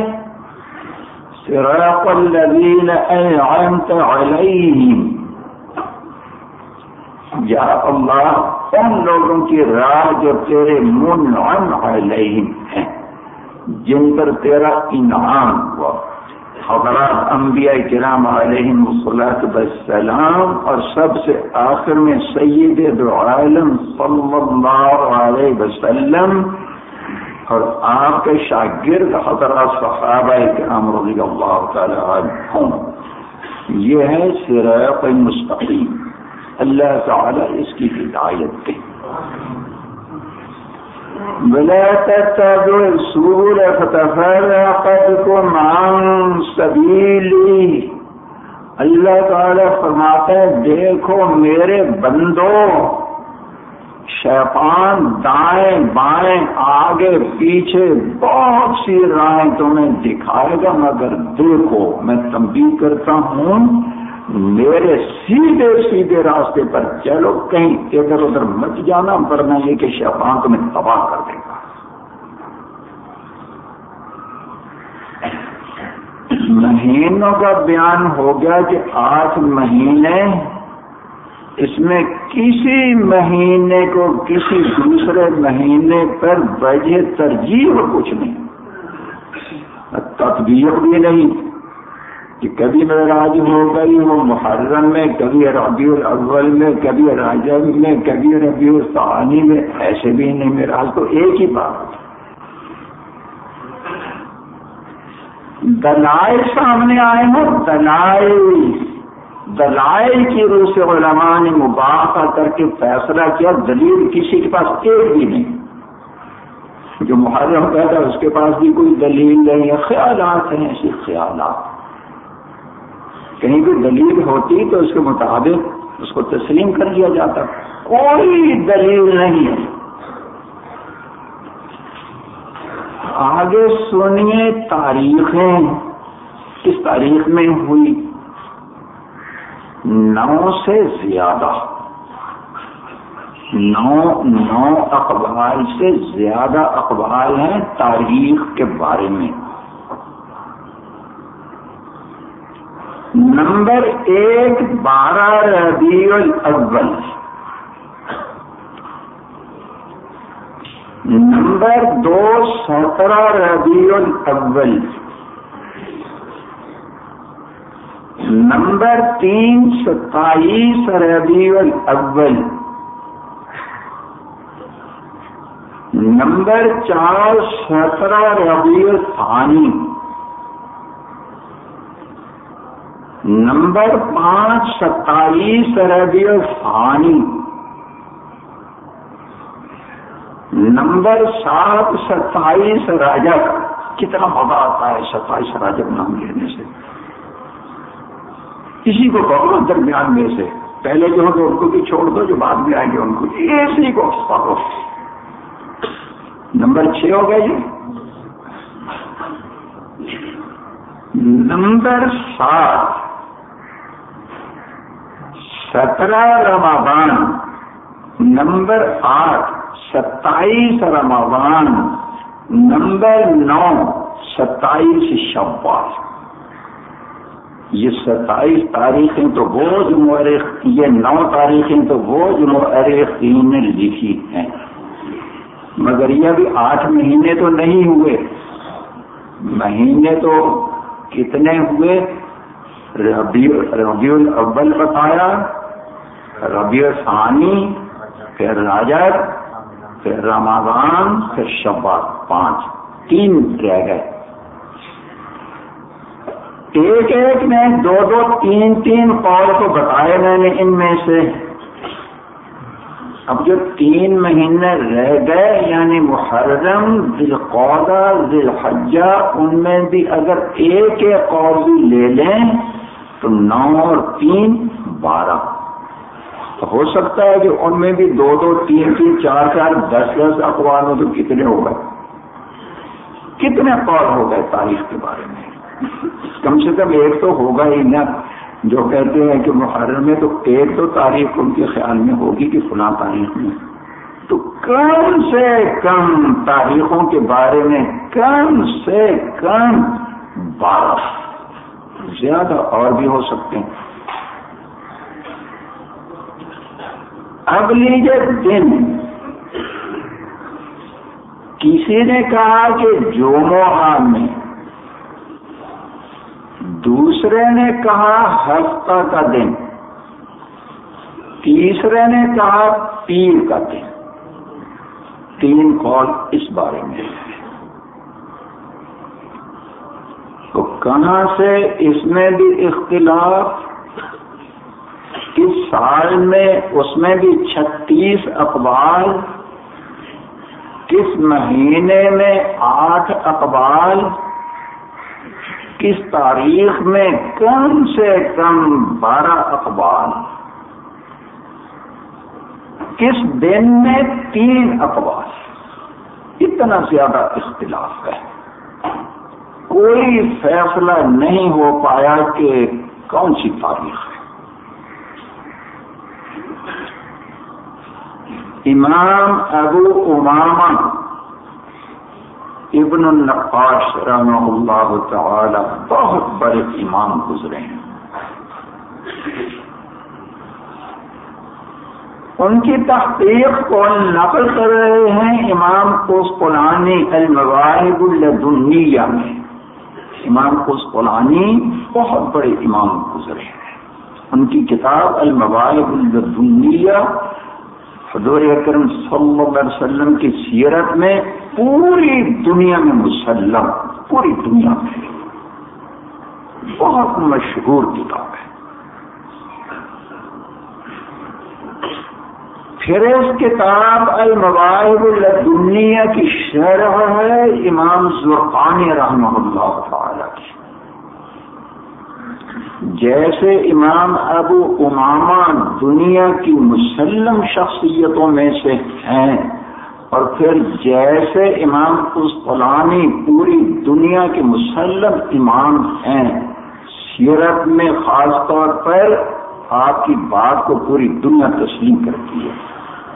صراط الذین انعمت علیہم، یا اللہ ان لوگوں کی راہ جو تیرے منعم علیہم ہیں، جن پر تیرا انعام ہوا۔ حضرات انبیاء کرام علیہم الصلاۃ والسلام، اور سب سے آخر میں سید دو عالم صلی اللہ علیہ وسلم اور آپ کے شاگرد حضرات صحابہ کرام رضی اللہ تعالی عنہم، یہ ہے صراط مستقیم۔ اللہ تعالی اس کی ہدایت دے۔ وَلَا تَتَّبِعُوا السُّبُلَ فَتَفَرَّقَ بِكُمْ عَن سَبِيلِهِ، اللہ تعالی فرماتے ہیں دیکھو میرے بندو، شیطان دائیں بائیں آگے پیچھے بہت سی راہیں تمہیں دکھائے گا، مگر دیکھو میں تنبیہ کرتا ہوں میرے سیدھے سیدھے راستے پر چلو، کہیں ادھر ادھر مت جانا، ورنہ یہ کہ شیطان تمہیں تباہ کر دے گا۔ مہینوں کا بیان ہو گیا کہ آٹھ مہینے، اس میں کسی مہینے کو کسی دوسرے مہینے پر وجہ ترجیح کچھ نہیں، تطبیق بھی نہیں کہ کبھی معراج ہو گئی وہ محرم میں، کبھی ربیع الاول میں، کبھی رجب میں، کبھی ربیع الثانی میں، ایسے بھی نہیں، معراج تو ایک ہی بات۔ دلائل سامنے آئے ہیں، دلائل دلائل کی روح سے علماء نے مباحثہ کر کے فیصلہ کیا، دلیل کسی کے پاس ایک بھی نہیں۔ جو محرم کہتا ہے اس کے پاس بھی کوئی دلیل نہیں ہے، خیالات ہیں، ایسے خیالات۔ کہیں بھی دلیل ہوتی تو اس کے مطابق اس کو تسلیم کر دیا جاتا، کوئی دلیل نہیں ہے۔ آگے سنیے تاریخیں کس تاریخ میں ہوئی، نو سے زیادہ، نو نو اقوال سے زیادہ اقوال ہیں تاریخ کے بارے میں۔ نمبر ایک بارہ ربیع الاول، نمبر دو سترہ ربیع الاول، نمبر تین ستائیس ربیع الاول، نمبر چار سترہ ربیع الثانی، نمبر پانچ ستائیس ربیع الثانی، نمبر سات ستائیس رجب۔ کتنا مزہ آتا ہے ستائیس رجب نام لینے سے، کسی کو پکڑو درمیان میں سے، پہلے جو ہو تو ان کو بھی چھوڑ دو، جو بعد میں آئیں گے ان کو اسی کو پکڑو۔ نمبر چھ ہو گئے جی، نمبر سات سترہ رمضان، نمبر آٹھ ستائیس رمضان، نمبر نو ستائیس شوال۔ یہ ستائیس تاریخیں تو وہ جو مورخ، یہ نو تاریخیں تو وہ جو مورخین نے لکھی ہیں، مگر یہ بھی آٹھ مہینے تو نہیں ہوئے۔ مہینے تو کتنے ہوئے؟ ربیع ربیع الاول بتایا، ربیع ثانی، پھر رجب، پھر رمضان، پھر شوال، پانچ، تین رہ گئے۔ ایک ایک میں دو دو تین تین قول کو بتائے میں نے ان میں سے۔ اب جو تین مہینے رہ گئے یعنی محرم، ذوالقعدہ، ذوالحجہ، ان میں بھی اگر ایک ایک قول بھی لے لیں تو نو اور تین بارہ۔ ہو سکتا ہے کہ ان میں بھی دو دو تین تین چار چار دس دس اقوال ہو، تو کتنے ہو گئے، کتنے قول ہو گئے تاریخ کے بارے میں؟ کم سے کم ایک تو ہوگا ہی نا. جو کہتے ہیں کہ محرم میں تو ایک تو تاریخ ان کے خیال میں ہوگی کہ فلاں تاریخ میں. تو کم سے کم تاریخوں کے بارے میں کم سے کم بارہ، زیادہ اور بھی ہو سکتے ہیں. اب لیجیے دن، کسی نے کہا کہ جمعہ میں، دوسرے نے کہا ہفتہ کا دن، تیسرے نے کہا پیر کا دن. تین قول اس بارے میں. تو کہاں سے اس میں بھی اختلاف؟ کس سال میں اس میں بھی چھتیس اقوال، کس مہینے میں آٹھ اقوال، کس تاریخ میں کم سے کم بارہ اقوال، کس دن میں تین اقوال. اتنا زیادہ اختلاف ہے. کوئی فیصلہ نہیں ہو پایا کہ کون سی تاریخ ہے. امام ابو امامہ ابن النقاش رحمہ اللہ تعالی بہت بڑے امام گزرے ہیں. ان کی تحقیق کو نقل کر رہے ہیں امام قسطلانی المواہب اللدنیہ میں. امام قسطلانی بہت بڑے امام گزرے ہیں. ان کی کتاب المواہب اللدنیہ حضور اکرم صلی اللہ علیہ وسلم کی سیرت میں پوری دنیا میں مسلم، پوری دنیا میں بہت مشہور کتاب ہے. پھر اس کتاب المواہب اللدنیہ کی شرح ہے امام زرقانی رحمہ اللہ تعالی کی. جیسے امام ابو امامہ دنیا کی مسلم شخصیتوں میں سے ہیں، اور پھر جیسے امام قسطلانی پوری دنیا کے مسلم امام ہیں، سیرت میں خاص طور پر آپ کی بات کو پوری دنیا تسلیم کرتی ہے.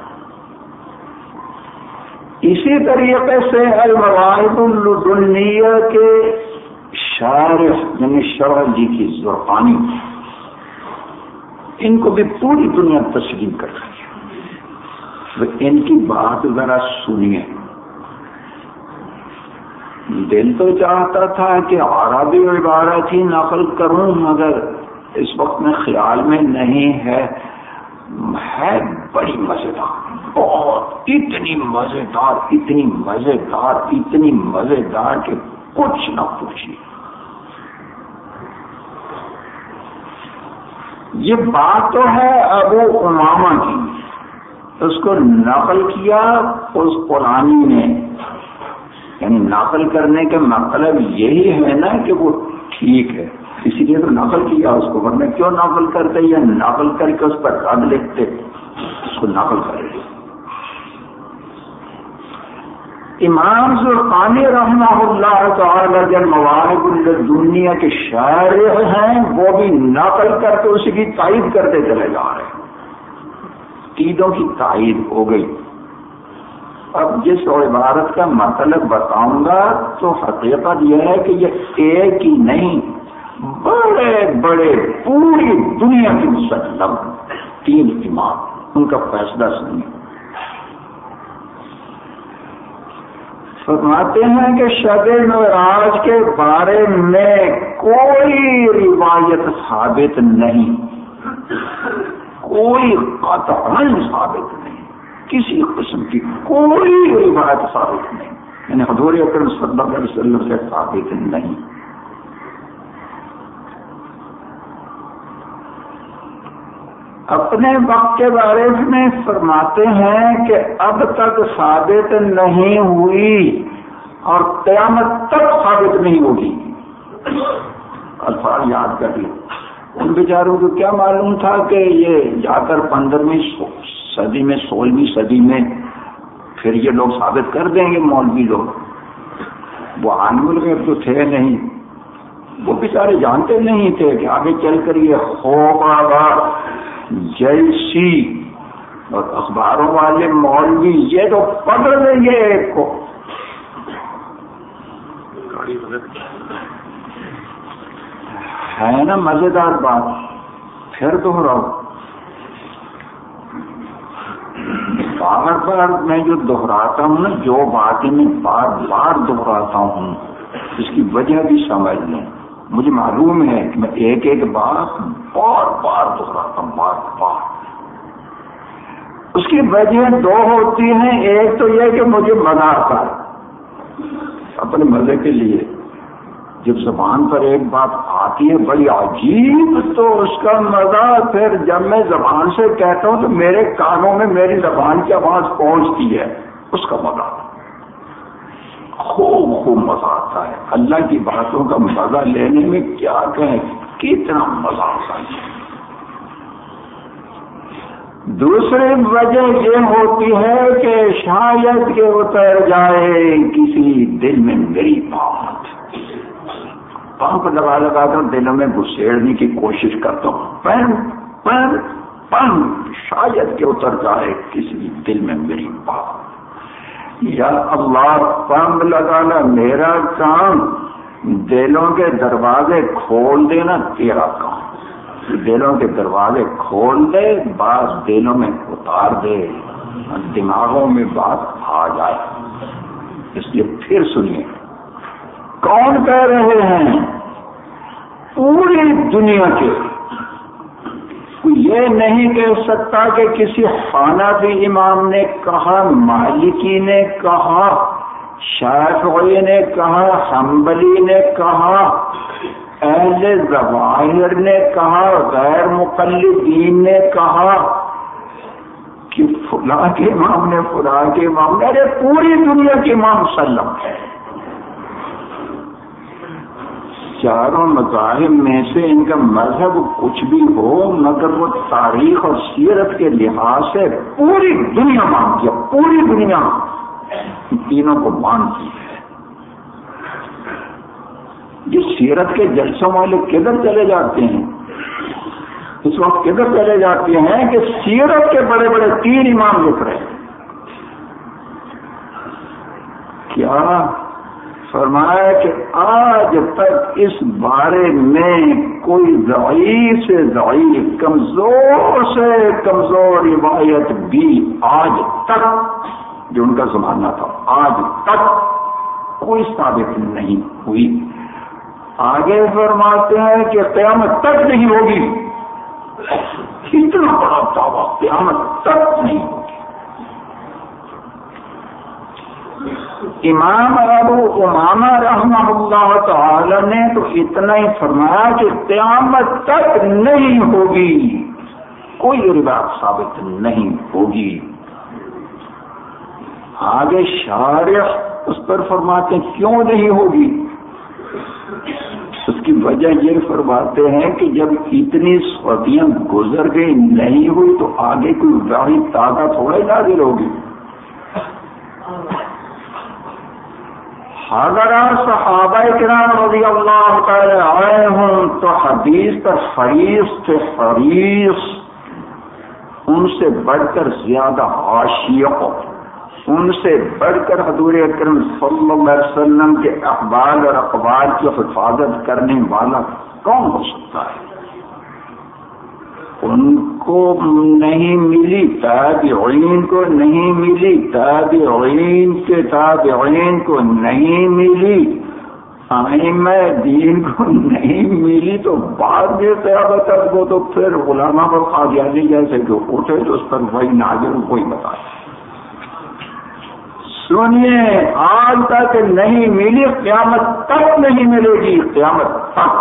اسی طریقے سے المواہب اللدنیہ کے شارح یعنی شرح جی کی زرقانی، ان کو بھی پوری دنیا تسلیم کر رہی ہے. ان کی بات ذرا سنیے. دل تو چاہتا تھا کہ عربی عبارت ہی نقل کروں، مگر اس وقت میں خیال میں نہیں ہے. ہے بڑی مزیدار، بہت اتنی مزیدار اتنی مزیدار اتنی مزیدار کہ کچھ نہ پوچھیے. یہ بات تو ہے ابو امامہ کی، اس کو نقل کیا قسطلانی نے. یعنی نقل کرنے کا مطلب یہی ہے نا کہ وہ ٹھیک ہے، اسی لیے تو نقل کیا اس کو، ورنہ کیوں نقل کرتے یا نقل کر کے اس پر رد لکھتے. اس کو نقل کر رہے. امام زرقانی رحمہ اللہ تعالی جب مواہب اللدنیہ کے شارح ہیں، وہ بھی نقل کر کے اسی کی تائید کرتے چلے جا رہے ہیں. عقیدوں کی تائید ہو گئی. اب جس عبارت کا مطلب بتاؤں گا تو حقیقت یہ ہے کہ یہ ایک ہی نہیں، بڑے بڑے پوری دنیا کے مسلم تین امام، ان کا فیصلہ سنیے. فرماتے ہیں کہ شب معراج کے بارے میں کوئی روایت ثابت نہیں، کوئی قطعاً ثابت نہیں، کسی قسم کی کوئی روایت ثابت نہیں، یعنی حضور اکرم صلی اللہ علیہ وسلم سے ثابت نہیں. اپنے وقت کے بارے میں فرماتے ہیں کہ اب تک ثابت نہیں ہوئی اور قیامت تک ثابت نہیں ہوگی. الفاظ یاد کر لیں. ان بیچاروں کو کیا معلوم تھا کہ یہ جا کر پندرہویں صدی میں سولہویں صدی میں پھر یہ لوگ ثابت کر دیں گے. مولوی لوگ وہ عالم الغیب تو تھے نہیں، بیچارے جانتے نہیں تھے کہ آگے چل کر یہ خوبا جیسی اور اخباروں والے مولوی یہ تو پکڑ لیں گے ایک کو. ہے نا مزیدار بات. پھر دوہراؤ. بار بار میں جو دہراتا ہوں نا جو باتیں میں بار بار دہراتا ہوں اس کی وجہ بھی سمجھ لیں. مجھے معلوم ہے کہ میں ایک ایک بات بار بار دہراتا ہوں بار بار. اس کی وجہ دو ہوتی ہیں. ایک تو یہ کہ مجھے مزہ آتا ہے اپنے مزے کے لیے. جب زبان پر ایک بات آتی ہے بڑی عجیب تو اس کا مزہ پھر جب میں زبان سے کہتا ہوں تو میرے کانوں میں میری زبان کی آواز پہنچتی ہے اس کا مزہ خوب خوب مزہ آتا ہے. اللہ کی باتوں کا مزہ لینے میں کیا کہیں کتنا مزہ آتا ہے. دوسری وجہ یہ ہوتی ہے کہ شاید کہ اتر جائے کسی دل میں میری بات. پمپ لگا لگا کر دلوں میں گھسیڑنے کی کوشش کرتا ہوں. پن پن پن شاید کہ اتر جائے کسی دل میں میری بات. یا اللہ پمپ لگانا میرا کام, دلوں کے دروازے کھول دینا تیرا کام. دلوں کے دروازے کھول دے, بات دلوں میں اتار دے, دماغوں میں بات آ جائے. اس لیے پھر سنیے کون کہہ رہے ہیں؟ پوری دنیا کے. یہ نہیں کہہ سکتا کہ کسی حنفی امام نے کہا, مالکی نے کہا, شافعی نے کہا, حنبلی نے کہا, اہل ظواہر نے کہا, غیر مقلدین نے کہا کہ فلاں کے امام نے فلاں کے امام نے. ارے پوری دنیا کے امام سلم ہے. چاروں مذاہب میں سے ان کا مذہب کچھ بھی ہو مگر وہ تاریخ اور سیرت کے لحاظ سے پوری دنیا مانتی ہے. پوری دنیا تینوں کو مانتی ہے. یہ سیرت کے جلسوں والے کدھر چلے جاتے ہیں اس وقت کدھر چلے جاتے ہیں کہ سیرت کے بڑے بڑے تین امام لکھ رہے ہیں. کیا فرمایا کہ آج تک اس بارے میں کوئی ضعیف سے ضعیف کمزور سے کمزور روایت بھی آج تک جو ان کا زمانہ تھا آج تک کوئی ثابت نہیں ہوئی. آگے فرماتے ہیں کہ قیامت تک نہیں ہوگی. اتنا بڑا دعویٰ قیامت تک نہیں ہوگی. امام ابو امامہ رحمہ اللہ تعالی نے تو اتنا ہی فرمایا کہ قیامت تک نہیں ہوگی, کوئی روایت ثابت نہیں ہوگی. آگے شارح اس پر فرماتے ہیں کیوں نہیں ہوگی. اس کی وجہ یہ فرماتے ہیں کہ جب اتنی صدیاں گزر گئی نہیں ہوئی تو آگے کوئی واحد تازہ تھوڑا ہی نازل ہوگی. اگر صحابہ کرام رضی اللہ تعالی آئے ہوں تو حدیث پر حریص تھے, حریص. ان سے بڑھ کر زیادہ عاشق, ان سے بڑھ کر حضور اکرم صلی اللہ علیہ وسلم کے احوال اور اقوال کی حفاظت کرنے والا کون ہو سکتا ہے. ان کو نہیں ملی, تابعین کو نہیں ملی, تابعین کے تابعین کو نہیں ملی, ائمہ دین کو نہیں ملی, تو بعد میں قیامت تک وہ تو پھر علماء اور قادیانی جیسے جو اٹھے تو اس پر وہی نازل کوئی بتائے. سنیے آج تک نہیں ملی, قیامت تک نہیں ملے گی. قیامت تک.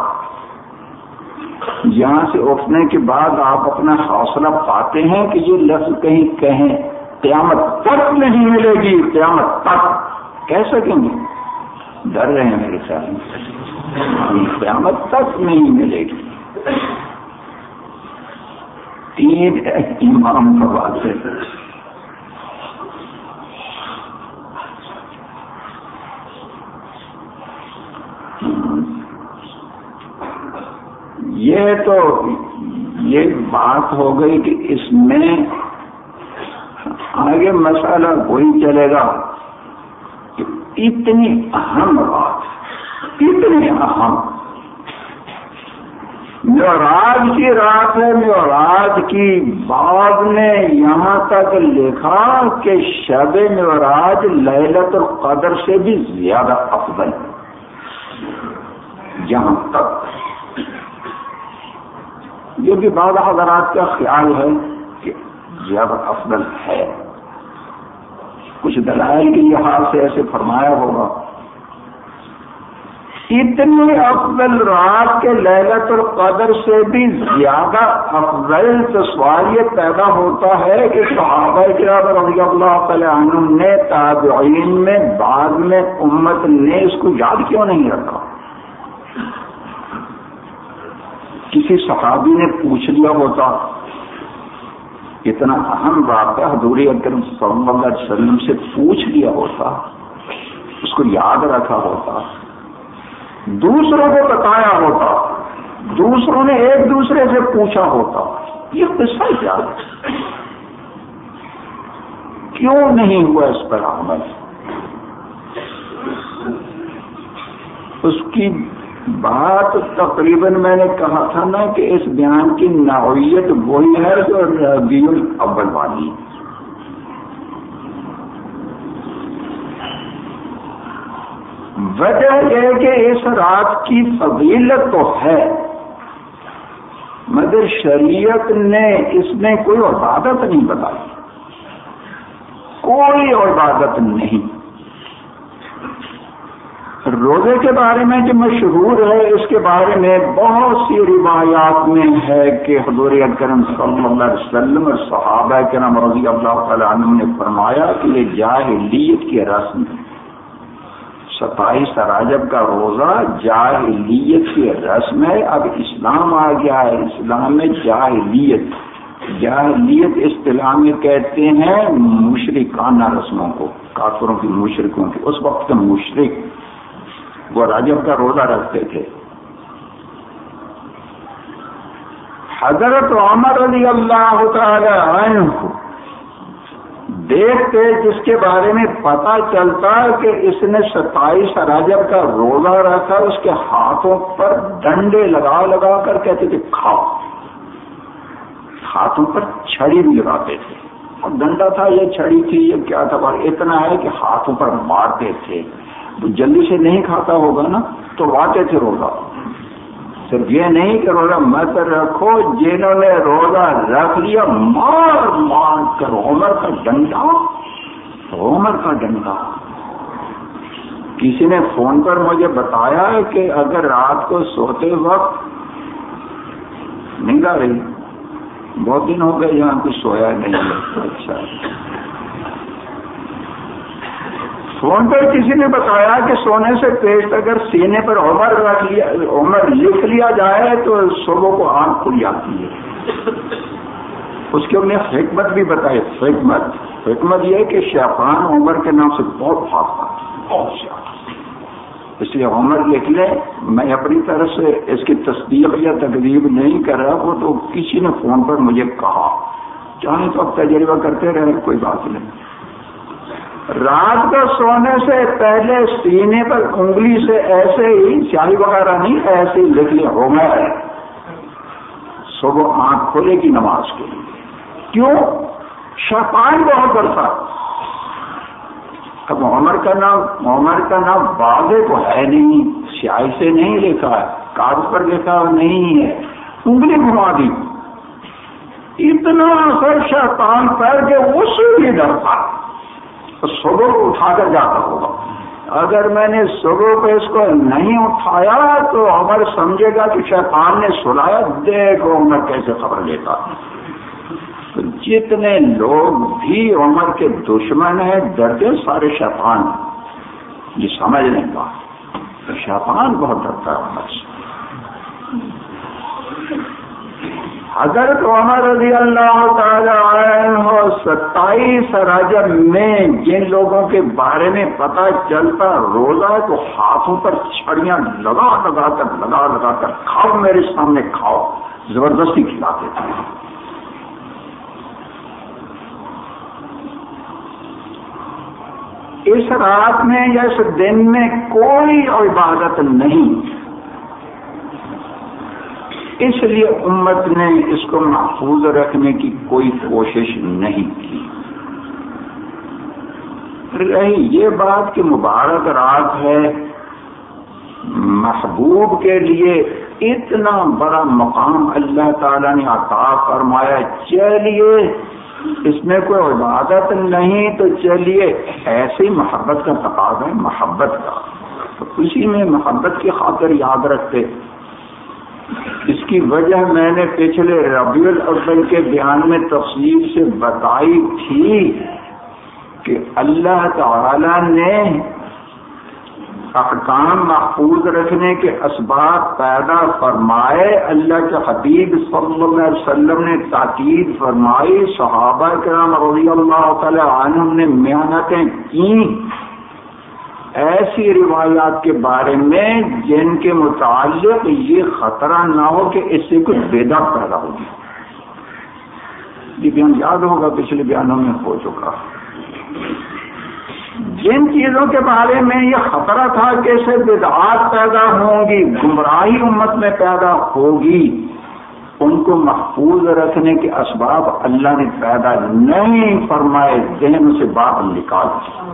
یہاں سے اٹھنے کے بعد آپ اپنا حوصلہ پاتے ہیں کہ یہ لفظ کہیں کہیں قیامت تک نہیں ملے گی, قیامت تک کہہ سکیں گے. ڈر رہے ہیں میرے خیال میں. قیامت تک نہیں ملے گی. تین امام کا بات ہے. یہ تو یہ بات ہو گئی کہ اس میں آگے مسئلہ وہی چلے گا کہ اتنی اہم بات، اتنی اہم معراج کی رات ہے، معراج کی بعد نے یہاں تک لکھا کہ شب معراج لیلۃ القدر سے بھی زیادہ افضل، یہاں تک یہ بھی بعض حضرات کا خیال ہے کہ زیادہ افضل ہے، کچھ دلائل کے لحاظ سے ایسے فرمایا ہوگا۔ اتنی افضل رات کے لیلۃ القدر سے بھی زیادہ افضل، تو سوال یہ پیدا ہوتا ہے کہ صحابہ کرام رضی اللہ تعالی عنہم نے، تابعین میں، بعد میں امت نے اس کو یاد کیوں نہیں رکھا؟ کسی صحابی نے پوچھ لیا ہوتا، اتنا اہم واقعہ حضور اکرم صلی اللہ علیہ وسلم سے پوچھ لیا ہوتا، اس کو یاد رکھا ہوتا، دوسروں کو بتایا ہوتا، دوسروں نے ایک دوسرے سے پوچھا ہوتا، یہ قصہ کیا ہے؟ کیوں نہیں ہوا اس پر عمل؟ اس کی بات تقریباً میں نے کہا تھا نا کہ اس بیان کی نوعیت وہی ہے جو ربیع الاول والی۔ وجہ یہ کہ اس رات کی فضیلت تو ہے، مگر شریعت نے اس میں کوئی عبادت نہیں بتائی، کوئی عبادت نہیں۔ روزے کے بارے میں جو مشہور ہے، اس کے بارے میں بہت سی روایات میں ہے کہ حضور اکرم صلی اللہ علیہ وسلم اور صحابہ کرام رضی اللہ تعالی عنہم نے فرمایا کہ یہ جاہلیت کی رسم ہے، ستائیس رجب کا روزہ جاہلیت کی رسم ہے، اب اسلام آ گیا ہے، اسلام میں جاہلیت جاہلیت اصطلاح میں کہتے ہیں مشرکانہ رسموں کو، کافروں کی، مشرکوں کی۔ اس وقت کے مشرک وہ رجب کا روزہ رکھتے تھے۔ حضرت عمر رضی اللہ تعالی عنہ دیکھتے، جس کے بارے میں پتہ چلتا کہ اس نے ستائیس رجب کا روزہ رکھا، اس کے ہاتھوں پر ڈنڈے لگا لگا کر کہتے تھے کھاؤ، ہاتھوں پر چھڑی بھی لگاتے تھے، اور ڈنڈا تھا یا چھڑی تھی یا کیا تھا، اتنا ہے کہ ہاتھوں پر مارتے تھے۔ تو جلدی سے نہیں کھاتا ہوگا نا، تو واتے تھے روزہ۔ صرف یہ نہیں کہ روزہ مت رکھو، جنہوں نے روزہ رکھ لیا مار مار کر عمر کا ڈنڈا، عمر کا ڈنڈا۔ کسی نے فون پر مجھے بتایا کہ اگر رات کو سوتے وقت نیند آ رہی، بہت دن ہو گئے یہاں کچھ سویا نہیں ہے، اچھا فون پر کسی نے بتایا کہ سونے سے پیش اگر سینے پر عمر رکھ لیا، عمر لکھ لیا جائے تو صبح کو آنکھ کھل جاتی ہے۔ اس کے انہیں حکمت بھی بتائی، حکمت حکمت یہ کہ شیطان عمر کے نام سے بہت بھاگتا ہے، بہت زیادہ، اس لیے عمر لکھ لیں۔ میں اپنی طرف سے اس کی تصدیق یا تکذیب نہیں کر رہا، وہ تو کسی نے فون پر مجھے کہا، چاہے تو اب تجربہ کرتے رہے، کوئی بات نہیں۔ رات کو سونے سے پہلے سینے پر انگلی سے ایسے ہی، سیاہی وغیرہ نہیں، ایسے ہی لکھ لیا عمر، صبح آنکھ کھولے گی نماز کے لیے۔ کیوں؟ شیطان بہت ڈرتا۔ اب عمر کا نام عمر کا نام واضح تو ہے نہیں، سیاہی سے نہیں لکھا ہے، کاغذ پر لکھا نہیں ہے، انگلی گھما دی، اتنا اثر شیطان پر کہ اس سے بھی ڈرتا، صبح کو اٹھا کر جاتا ہوگا۔ اگر میں نے صبح کو اس کو نہیں اٹھایا تو عمر سمجھے گا کہ شیطان نے سلایا، دیکھو عمر کیسے خبر لیتا۔ تو جتنے لوگ بھی عمر کے دشمن ہیں، ڈرتے سارے شیطان، یہ سمجھنے کا شیطان بہت ڈرتا ہے عمر سے۔ حضرت عمر رضی اللہ تعالی عنہ ستائیس رجب میں جن لوگوں کے بارے میں پتہ چلتا روزہ تو ہاتھوں پر چھڑیاں لگا لگا کر لگا لگا کر کھاؤ میرے سامنے کھاؤ زبردستی کھلاتے تھے. اس رات میں یا اس دن میں کوئی عبادت نہیں، اس لیے امت نے اس کو محفوظ رکھنے کی کوئی کوشش نہیں کی. رہی یہ بات کہ مبارک رات ہے، محبوب کے لیے اتنا بڑا مقام اللہ تعالیٰ نے عطا فرمایا، چلیے اس میں کوئی عبادت نہیں تو چلیے ایسی محبت کا تقاضا ہے، محبت کا، تو اسی میں محبت کی خاطر یاد رکھتے. اس کی وجہ میں نے پچھلے ربیع الاول کے بیان میں تفصیل سے بتائی تھی کہ اللہ تعالی نے احکام محفوظ رکھنے کے اسباب پیدا فرمائے، اللہ کے حبیب صلی اللہ علیہ وسلم نے تاکید فرمائی، صحابہ کرام رضی اللہ تعالی عنہم نے محنتیں کی ایسی روایات کے بارے میں جن کے متعلق یہ خطرہ نہ ہو کہ اس سے کچھ بدعت پیدا ہوگی. یہ بیان یاد ہوگا، پچھلے بیانوں میں ہو چکا. جن چیزوں کے بارے میں یہ خطرہ تھا کہ اس سے بدعات پیدا ہوں گی، گمراہی امت میں پیدا ہوگی، ان کو محفوظ رکھنے کے اسباب اللہ نے پیدا نہیں فرمائے، ذہن سے باہر نکال.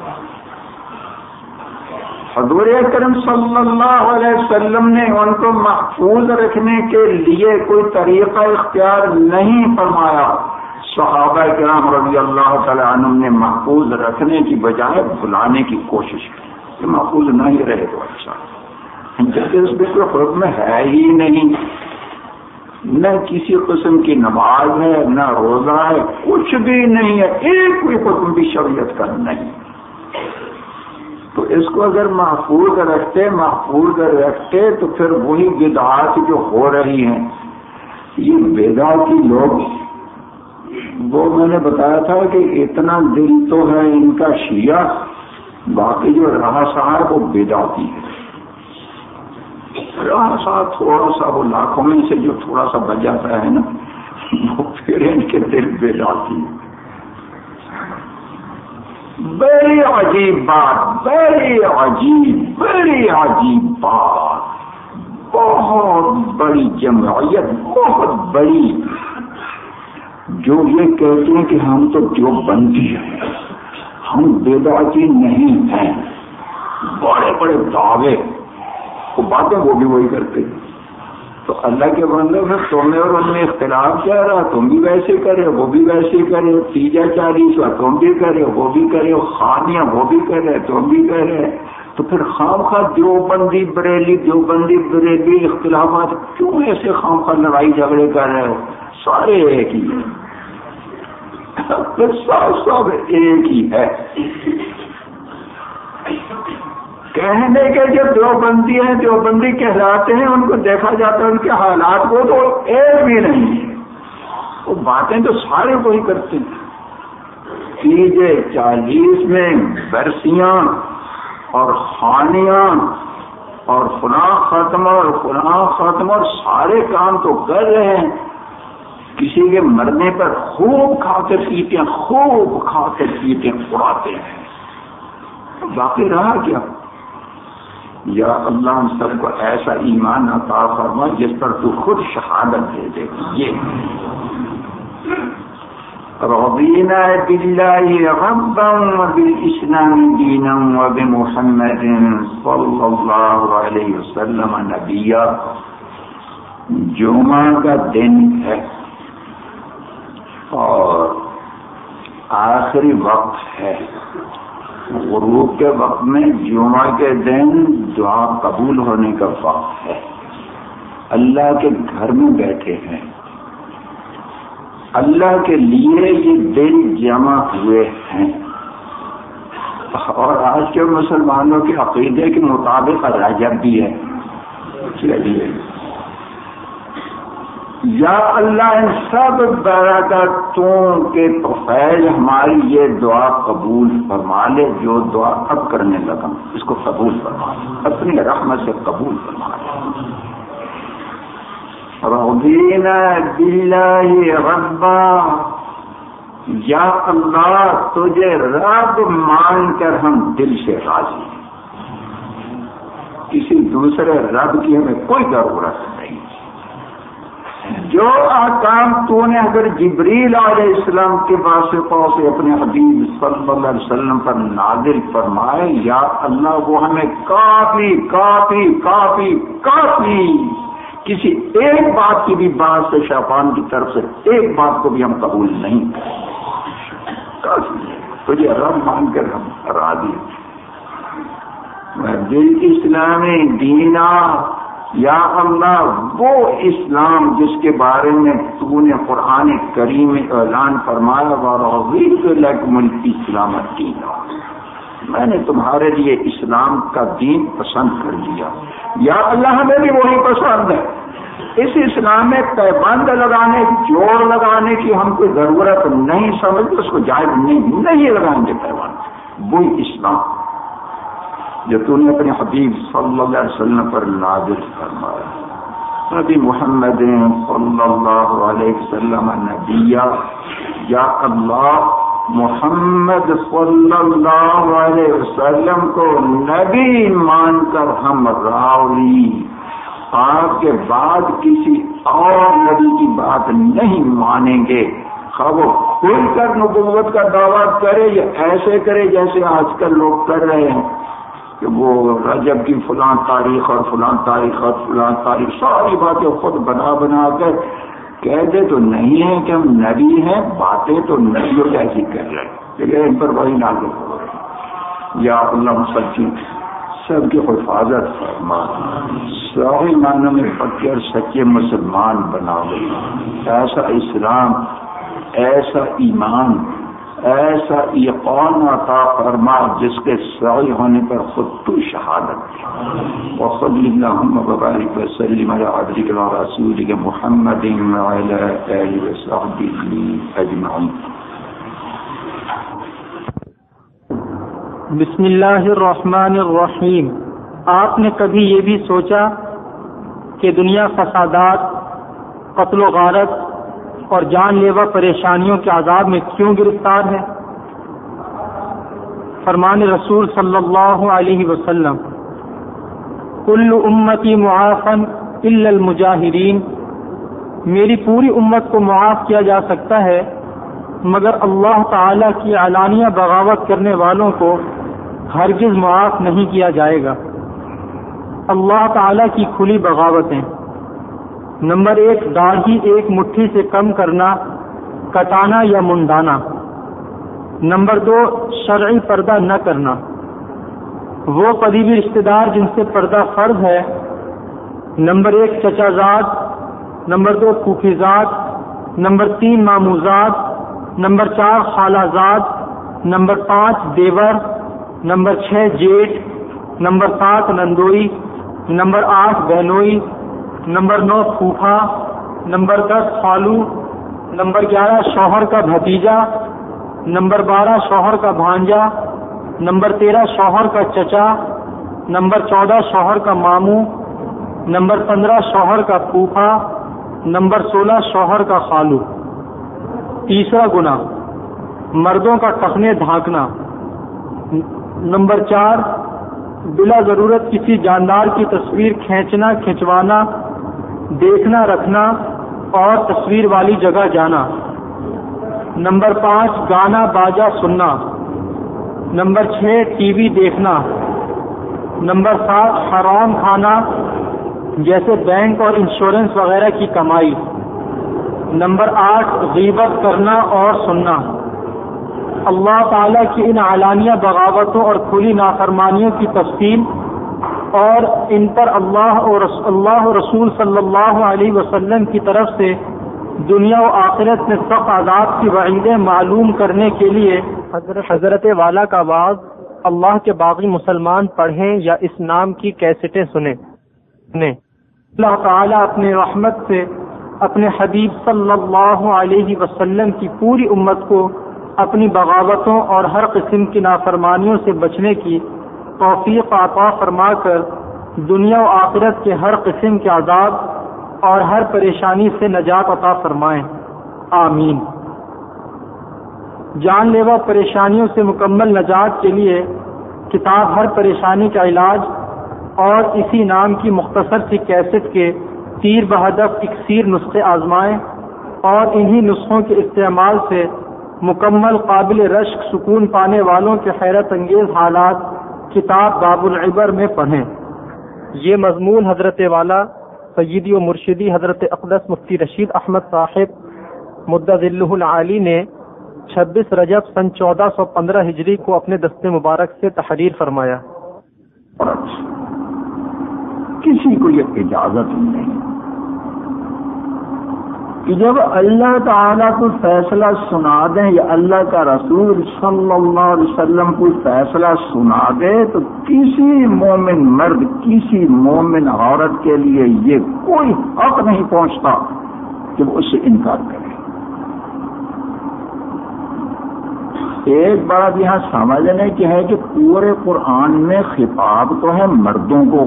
حضور اکرم صلی اللہ علیہ وسلم نے ان کو محفوظ رکھنے کے لیے کوئی طریقہ اختیار نہیں فرمایا. صحابہ کرام رضی اللہ تعالی عنہم نے محفوظ رکھنے کی بجائے بھلانے کی کوشش کی کہ محفوظ نہ ہی رہے تو اچھا، جبکہ اس میں کوئی حکم ہے ہی نہیں، نہ کسی قسم کی نماز ہے، نہ روزہ ہے، کچھ بھی نہیں ہے، ایک کوئی حکم بھی شریعت کا نہیں. تو اس کو اگر محفوظ رکھتے محفوظ رکھتے تو پھر وہی بدعات جو ہو رہی ہیں، یہ بدعتی لوگ، وہ میں نے بتایا تھا کہ اتنا دل تو ہے ان کا شیعہ، باقی جو رہا سہا ہے وہ بدعتی ہے. رہا سہا تھوڑا سا وہ لاکھوں میں سے جو تھوڑا سا بچ جاتا ہے نا، وہ پھر ان کے دل بدعتی ہے. بڑی عجیب بات، بڑی عجیب بڑی عجیب بات، بہت بڑی جمعیت، بہت بڑی، جو یہ کہتے ہیں کہ ہم تو دیوبندی ہیں، ہم بدعتی نہیں ہیں، بڑے بڑے دعوے، وہ باتیں وہ بھی وہی کرتے ہیں. تو اللہ کے بندے پھر تمہیں اور ان میں اختلاف کیا رہا، تم بھی ویسے کرے وہ بھی ویسے کرے، تیجا چالیسواں تم بھی کرے وہ بھی کرے، خانیاں وہ بھی کرے تم بھی کرے، تو پھر خام خواہ دیوبندی بریلی دیوبندی بریلی اختلافات کیوں ایسے خام خواہ لڑائی جھگڑے کر رہے ہو؟ سارے ایک ہی ہیں، سب سب ایک ہی ہے. کہنے کے جو دیوبندی ہیں دیوبندی کہلاتے ہیں، ان کو دیکھا جاتا ہے ان کے حالات کو تو ایک بھی نہیں ہے، وہ باتیں تو سارے وہی کرتے ہیں. تیجے چالیس میں برسیاں اور خانیاں اور فلاں ختم اور فلاں ختم اور سارے کام تو کر رہے ہیں، کسی کے مرنے پر خوب کھاتے پیتے خوب کھاتے پیتے اڑاتے ہیں. باقی رہا کیا؟ یا اللہ ہم سب کو ایسا ایمان عطا فرما جس پر تو خود شہادت دے دے. یہ رضینا باللہ ربا وبالاسلام دینا وبمحمد صلی اللہ علیہ وسلم نبیا. جمعہ کا دن ہے اور آخری وقت ہے، غروب کے وقت میں جمعہ کے دن دعا قبول ہونے کا وقت ہے. اللہ کے گھر میں بیٹھے ہیں، اللہ کے لیے یہ دن جمع ہوئے ہیں، اور آج کے مسلمانوں کے عقیدے کے مطابق رجب بھی ہے. چلیے یا اللہ ان سب برکتوں کے فیض ہماری یہ دعا قبول فرما لے، جو دعا اب کرنے لگا اس کو قبول فرما لے، اپنی رحمت سے قبول فرما لے۔ رضینا باللہ ربا، یا اللہ تجھے رب مان کر ہم دل سے راضی ہیں، کسی دوسرے رب کی ہمیں کوئی ضرورت نہیں۔ جو احکام تو نے اگر جبریل علیہ السلام کے واسطہ سے اپنے حبیب صلی اللہ علیہ وسلم پر نازل فرمائے، یا اللہ وہ ہمیں کافی کافی کافی کافی، کسی ایک بات کی بھی بات سے شیطان کی طرف سے ایک بات کو بھی ہم قبول نہیں کریں، کافی تجھے رب مان کر ہم راضی ہیں۔ دل اسلامی دینا، یا اللہ وہ اسلام جس کے بارے میں تو نے قرآن کریم میں اعلان فرمایا وَرَضِيتُ لَكُمُ الْإِسْلَامَ دِينًا، میں نے تمہارے لیے اسلام کا دین پسند کر لیا۔ یا اللہ ہمیں بھی وہی پسند ہے، اس اسلام میں پیبند لگانے جوڑ لگانے کی ہم کو ضرورت نہیں سمجھتے، اس کو جائز نہیں نہیں لگائیں گے پیبند، وہی اسلام جو تو نے اپنے حبیب صلی اللہ علیہ وسلم پر نازل فرمایا۔ نبی محمد صلی اللہ علیہ وسلم نبیہ، یا اللہ محمد صلی اللہ علیہ وسلم کو نبی مان کر ہم راضی، آپ کے بعد کسی اور نبی کی بات نہیں مانیں گے، خواہ وہ کھل کر نبوت کا دعویٰ کرے یا ایسے کرے جیسے آج کل لوگ کر رہے ہیں کہ وہ رجب کی فلاں تاریخ اور فلاں تاریخ اور فلاں تاریخ ساری باتیں خود بنا بنا کر کہتے تو نہیں ہیں کہ ہم نبی ہیں، باتیں تو نبیوں جیسی کر رہے ہیں، لیکن ان پر وہی نازل ہو رہے ہیں۔ یا اللہ مسلم سب کی حفاظت فرما، صحیح معنوں میں پکے اور سچے مسلمان بنا دے، ایسا اسلام، ایسا ایمان، ایسا یقین عطا فرما جس کے صحیح ہونے پر خود تو شہادت دے۔ وصلی اللہم وبارک وسلم علی عبدک ورسولک محمد وعلی آلہ وصحبہ اجمعین۔ بسم اللہ الرحمن الرحیم۔ آپ نے کبھی یہ بھی سوچا کہ دنیا فسادات، قتل و غارت اور جان لیوا پریشانیوں کے عذاب میں کیوں گرفتار ہے؟ فرمان رسول صلی اللہ علیہ وسلم، کل امتی معافا الا المجاہرین، میری پوری امت کو معاف کیا جا سکتا ہے مگر اللہ تعالی کی علانیہ بغاوت کرنے والوں کو ہرگز معاف نہیں کیا جائے گا۔ اللہ تعالی کی کھلی بغاوتیں: نمبر ایک، داڑھی ایک مٹھی سے کم کرنا، کٹانا یا منڈانا۔ نمبر دو، شرعی پردہ نہ کرنا، وہ قریبی رشتہ دار جن سے پردہ فرض ہے۔ نمبر ایک، چچا زاد۔ نمبر دو، پھوپھی زاد۔ نمبر تین، ماموں زاد۔ نمبر چار، خالہ زاد۔ نمبر پانچ، دیور۔ نمبر چھ، جیٹ۔ نمبر سات، نندوئی۔ نمبر آٹھ، بہنوئی۔ نمبر نو، پھوپھا۔ نمبر دس، خالو۔ نمبر گیارہ، شوہر کا بھتیجا۔ نمبر بارہ، شوہر کا بھانجا۔ نمبر تیرہ، شوہر کا چچا۔ نمبر چودہ، شوہر کا ماموں۔ نمبر پندرہ، شوہر کا پھوپھا۔ نمبر سولہ، شوہر کا خالو۔ تیسرا گناہ مردوں کا ٹخنے ڈھانکنا۔ نمبر چار، بلا ضرورت کسی جاندار کی تصویر کھینچنا، کھنچوانا، دیکھنا، رکھنا اور تصویر والی جگہ جانا۔ نمبر پانچ، گانا باجا سننا۔ نمبر چھ، ٹی وی دیکھنا۔ نمبر سات، حرام کھانا جیسے بینک اور انشورنس وغیرہ کی کمائی۔ نمبر آٹھ، غیبت کرنا اور سننا۔ اللہ تعالیٰ کی ان علانیہ بغاوتوں اور کھلی نافرمانیوں کی تفصیل اور ان پر اللہ اور اللہ رسول صلی اللہ علیہ وسلم کی طرف سے دنیا و آخرت میں سخت عذاب کی وعیدیں معلوم کرنے کے لیے حضرت والا کا واعظ اللہ کے باغی مسلمان پڑھیں یا اس نام کی کیسٹیں سنیں۔ اللہ تعالیٰ اپنی رحمت سے اپنے حبیب صلی اللہ علیہ وسلم کی پوری امت کو اپنی بغاوتوں اور ہر قسم کی نافرمانیوں سے بچنے کی توفیق عطا فرما کر دنیا و آخرت کے ہر قسم کے عذاب اور ہر پریشانی سے نجات عطا فرمائیں، آمین۔ جان لیوا پریشانیوں سے مکمل نجات کے لیے کتاب ہر پریشانی کا علاج اور اسی نام کی مختصر سی کیسٹ کے تیر بہدف اکسیر نسخے آزمائیں اور انہی نسخوں کے استعمال سے مکمل قابل رشک سکون پانے والوں کے حیرت انگیز حالات کتاب باب العبر میں پڑھیں۔ یہ مضمون حضرت والا سیدی و مرشدی حضرت اقدس مفتی رشید احمد صاحب مدہ ذلہ العالی نے چھبیس رجب سن چودہ سو پندرہ ہجری کو اپنے دست مبارک سے تحریر فرمایا۔ کسی کو یہ اجازت نہیں کہ جب اللہ تعالیٰ کو فیصلہ سنا دیں یا اللہ کا رسول صلی اللہ علیہ وسلم کو فیصلہ سنا دے تو کسی مومن مرد کسی مومن عورت کے لیے یہ کوئی حق نہیں پہنچتا کہ وہ اس سے انکار کرے۔ ایک بات یہاں سمجھنے کی ہے کہ پورے قرآن میں خطاب تو ہے مردوں کو،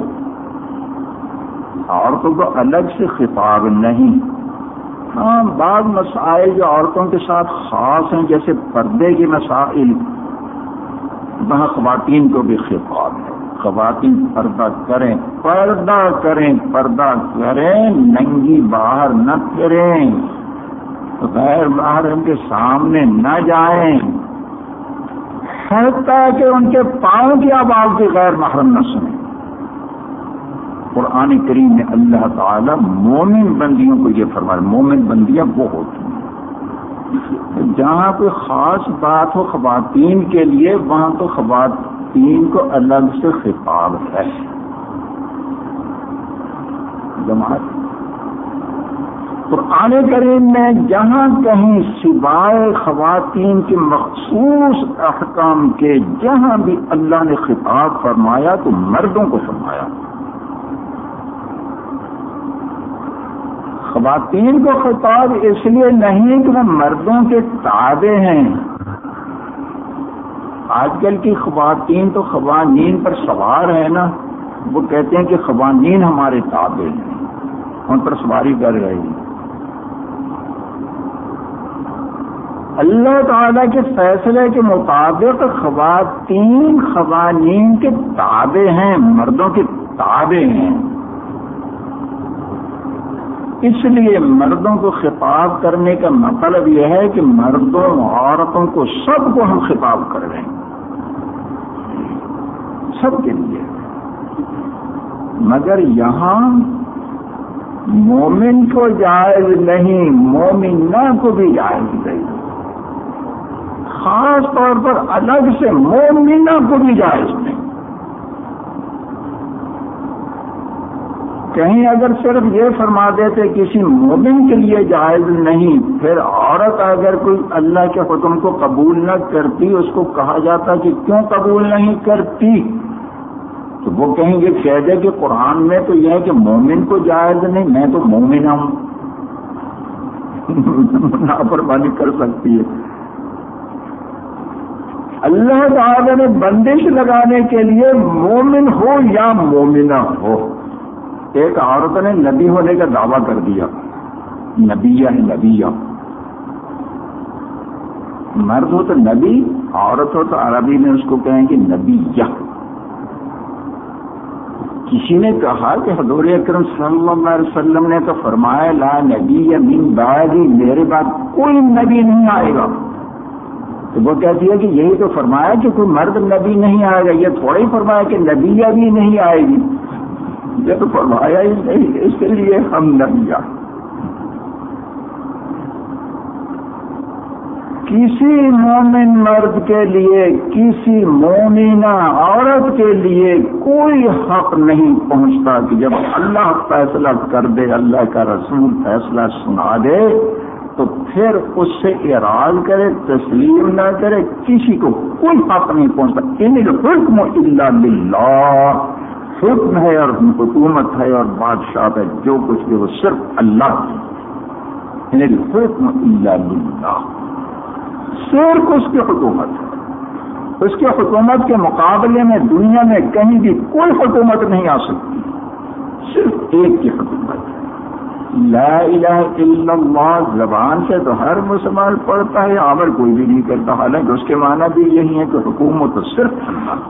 عورتوں کو الگ سے خطاب نہیں۔ ہاں بعض مسائل جو عورتوں کے ساتھ خاص ہیں جیسے پردے کے مسائل، وہاں خواتین کو بھی خطاب ہے، خواتین پردہ کریں پردہ کریں پردہ کریں ننگی باہر نہ پھریں، غیر محرم کے سامنے نہ جائیں، حتیٰ کہ ان کے پاؤں کی آواز بھی غیر محرم نہ سنیں۔ قرآن کریم میں اللہ تعالیٰ مومن بندیوں کو یہ فرمایا، مومن بندیاں وہ ہوتی ہیں جہاں کوئی خاص بات ہو خواتین کے لیے وہاں تو خواتین کو الگ سے خطاب ہے۔ جماعت قرآن کریم میں جہاں کہیں سوائے خواتین کے مخصوص احکام کے جہاں بھی اللہ نے خطاب فرمایا تو مردوں کو فرمایا۔ خواتین کو خطاب اس لیے نہیں کہ وہ مردوں کے تابع ہیں۔ آج کل کی خواتین تو خوانین پر سوار ہے نا، وہ کہتے ہیں کہ خوانین ہمارے تابع ہیں، ان پر سواری کر رہی ہیں۔ اللہ تعالیٰ کے فیصلے کے مطابق خواتین خوانین کے تابع ہیں، مردوں کے تابع ہیں۔ اس لیے مردوں کو خطاب کرنے کا مطلب یہ ہے کہ مردوں عورتوں کو سب کو ہم خطاب کر رہے ہیں، سب کے لیے۔ مگر یہاں مومن کو جائز نہیں، مومنہ کو بھی جائز نہیں، خاص طور پر الگ سے مومنہ کو بھی جائز نہیں۔ کہیں اگر صرف یہ فرما دیتے کسی مومن کے لیے جائز نہیں، پھر عورت اگر کوئی اللہ کے حکم کو قبول نہ کرتی اس کو کہا جاتا کہ کیوں قبول نہیں کرتی، تو وہ کہیں گے کہہ دے کہ قرآن میں تو یہ ہے کہ مومن کو جائز نہیں، میں تو مومنہ ہوں، نافرمانی کر سکتی ہے۔ اللہ تعالی نے بندش لگانے کے لیے مومن ہو یا مومنہ ہو، ایک عورت نے نبی ہونے کا دعویٰ کر دیا، نبیہ ہے نبیہ، مرد ہو تو نبی، عورت ہو تو عربی میں اس کو کہیں گے نبیہ۔ کسی نے کہا کہ حضور اکرم صلی اللہ علیہ وسلم نے تو فرمایا لا نبی من بعدی، میرے بعد کوئی نبی نہیں آئے گا، تو وہ کہتی ہے کہ یہی تو فرمایا کہ کوئی مرد نبی نہیں آئے گا، یہ تھوڑا ہی فرمایا کہ نبیہ بھی نہیں آئے گی، یہ تو فرمایا ہی نہیں، اس لیے ہم نبیہ۔ کسی مومن مرد کے لیے کسی مومنہ عورت کے لیے کوئی حق نہیں پہنچتا کہ جب اللہ فیصلہ کر دے، اللہ کا رسول فیصلہ سنا دے تو پھر اس سے اعراض کرے، تسلیم نہ کرے، کسی کو کوئی حق نہیں پہنچتا۔ ان الحکم الا للہ، حکم ہے اور حکومت ہے اور بادشاہ ہے، جو کچھ بھی وہ صرف اللہ ہے۔ ان الحکم الا للہ، صرف اس کی حکومت ہے، اس کی حکومت کے مقابلے میں دنیا میں کہیں بھی کوئی حکومت نہیں آ سکتی، صرف ایک کی حکومت ہے۔ لا الہ الا اللہ زبان سے تو ہر مسلمان پڑھتا ہے، عمل کوئی بھی نہیں کرتا، حالانکہ اس کے معنی بھی یہی ہے کہ حکومت تو صرف اللہ۔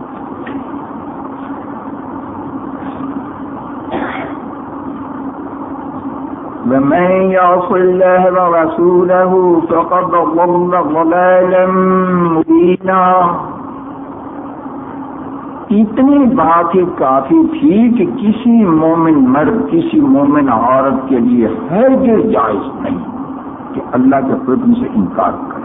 وَمَن يَعْصِ اللَّهَ وَرَسُولَهُ فَقَدْ ضَلَّ ضَلَالًا مُبِينًا۔ اتنی بات ہی کافی تھی کہ کسی مومن مرد کسی مومن عورت کے لیے ہرگز جائز نہیں کہ اللہ کے حکم سے انکار کرے۔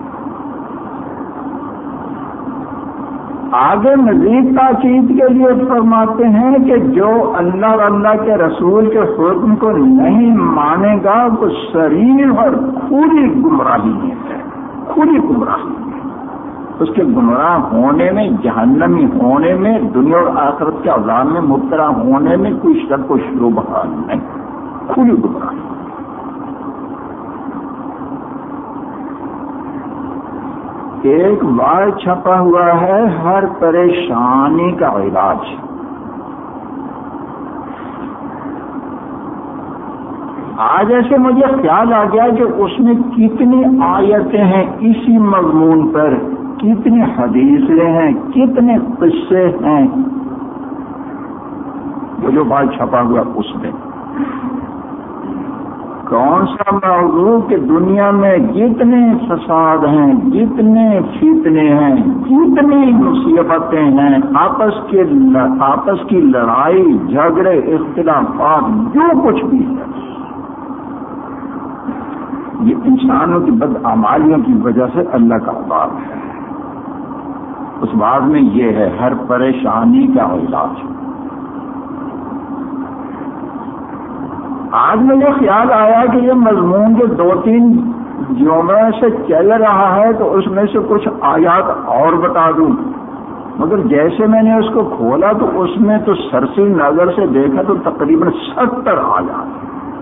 آگے مزید تاکید کے لیے فرماتے ہیں کہ جو اللہ اور اللہ کے رسول کے حکم کو نہیں مانے گا وہ صریح اور کھلی گمراہی میں ہے، کھلی گمراہی میں، اس کے گمراہ ہونے میں، جہنمی ہونے میں، دنیا اور آخرت کے عذاب میں مبتلا ہونے میں کوئی شک و شبہہ نہیں، کھلی گمراہی۔ ایک بار چھپا ہوا ہے ہر پریشانی کا علاج۔ آج ایسے مجھے خیال آ گیا کہ اس میں کتنی آیتیں ہیں اسی مضمون پر، کتنی حدیثیں ہیں، کتنے قصے ہیں، وہ جو بات چھپا ہوا اس میں کون سا موضوع کہ دنیا میں جتنے فساد ہیں، جتنے فتنے ہیں، جتنی مصیبتیں ہیں، آپس کے آپس کی لڑائی جھگڑے اختلافات جو کچھ بھی ہے، یہ انسانوں کی بدعمالیوں کی وجہ سے اللہ کا عذاب ہے۔ اس بات میں یہ ہے ہر پریشانی کا علاج۔ آج مجھے خیال آیا کہ یہ مضمون جو دو تین جمعے سے چل رہا ہے تو اس میں سے کچھ آیات اور بتا دوں، مگر جیسے میں نے اس کو کھولا تو اس میں تو سرسری نظر سے دیکھا تو تقریباً ستر آیات،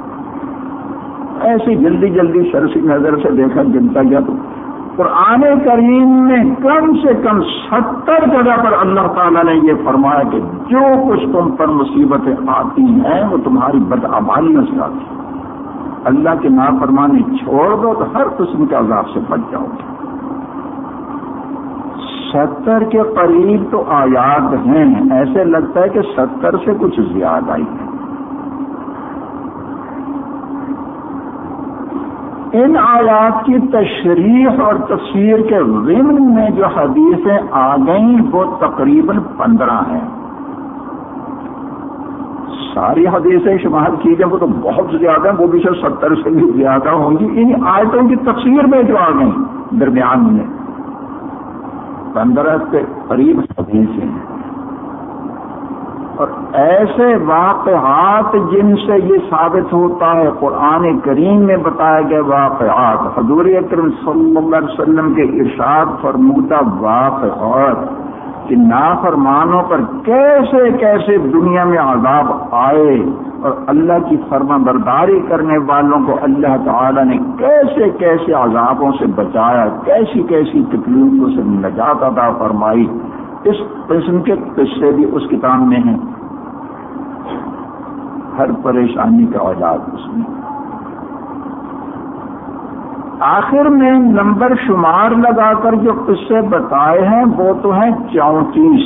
ایسی جلدی جلدی سرسری نظر سے دیکھا گنتا گیا تو قرآن کریم میں کم سے کم ستر جگہ پر اللہ تعالیٰ نے یہ فرمایا کہ جو کچھ تم پر مصیبتیں آتی ہیں وہ تمہاری بدعمالیوں سے آتی ہیں، اللہ کے نافرمانی چھوڑ دو تو ہر قسم کے عذاب سے بچ جاؤ گے۔ ستر کے قریب تو آیات ہیں، ایسے لگتا ہے کہ ستر سے کچھ زیادہ ہی ہے۔ ان آیات کی تشریح اور تفسیر کے ضمن میں جو حدیثیں آ گئیں وہ تقریباً پندرہ ہیں۔ ساری حدیثیں شمار کی جائیں وہ تو بہت زیادہ ہیں، وہ بھی شاید ستر سے بھی زیادہ ہوں گی۔ ان آیتوں کی تفسیر میں جو آ گئیں درمیان میں پندرہ کے قریب حدیثیں ہیں، اور ایسے واقعات جن سے یہ ثابت ہوتا ہے قرآن کریم میں بتائے گئے واقعات، حضور اکرم صلی اللہ علیہ وسلم کے ارشاد فرمودہ واقعات کہ نافرمانوں پر کیسے کیسے دنیا میں عذاب آئے اور اللہ کی فرما برداری کرنے والوں کو اللہ تعالی نے کیسے کیسے عذابوں سے بچایا، کیسی کیسی تکلیفوں سے نجات عطا فرمائی، اس قسم کے قصے بھی اس کتاب میں ہیں۔ ہر پریشانی کا علاج اس میں۔ آخر میں نمبر شمار لگا کر جو قصے بتائے ہیں وہ تو ہیں چونتیس،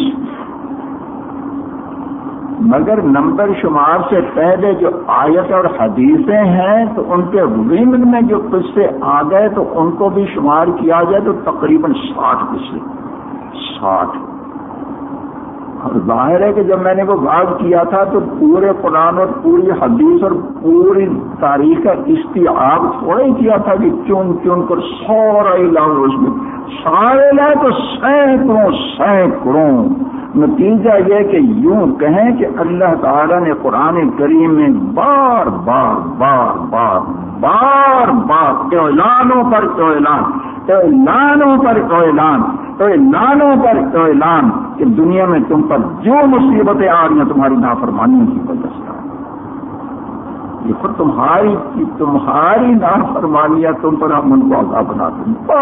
مگر نمبر شمار سے پہلے جو آیت اور حدیثیں ہیں تو ان کے ضمن میں جو قصے آ گئے تو ان کو بھی شمار کیا جائے تو تقریباً ساٹھ قصے، ساٹھ۔ اور ظاہر ہے کہ جب میں نے وہ بات کیا تھا تو پورے قرآن اور پوری حدیث اور پوری تاریخ کا استیعاب تھوڑا ہی کیا تھا کہ چن چن کر سورا لاؤ، اس میں سارے لائے تو سینکڑوں سینکڑوں۔ نتیجہ یہ کہ یوں کہیں کہ اللہ تعالیٰ نے قرآن کریم میں بار بار بار بار بار بار اعلانوں پر اعلان، اعلانوں پر اعلان، اعلانوں پر اعلان کہ دنیا میں تم پر جو مصیبتیں آ رہی ہیں تمہاری نافرمانیوں کی وجہ سے، یہ خود تمہاری تمہاری نافرمانیاں تم پر ہم ان کو عذاب بنا دیں.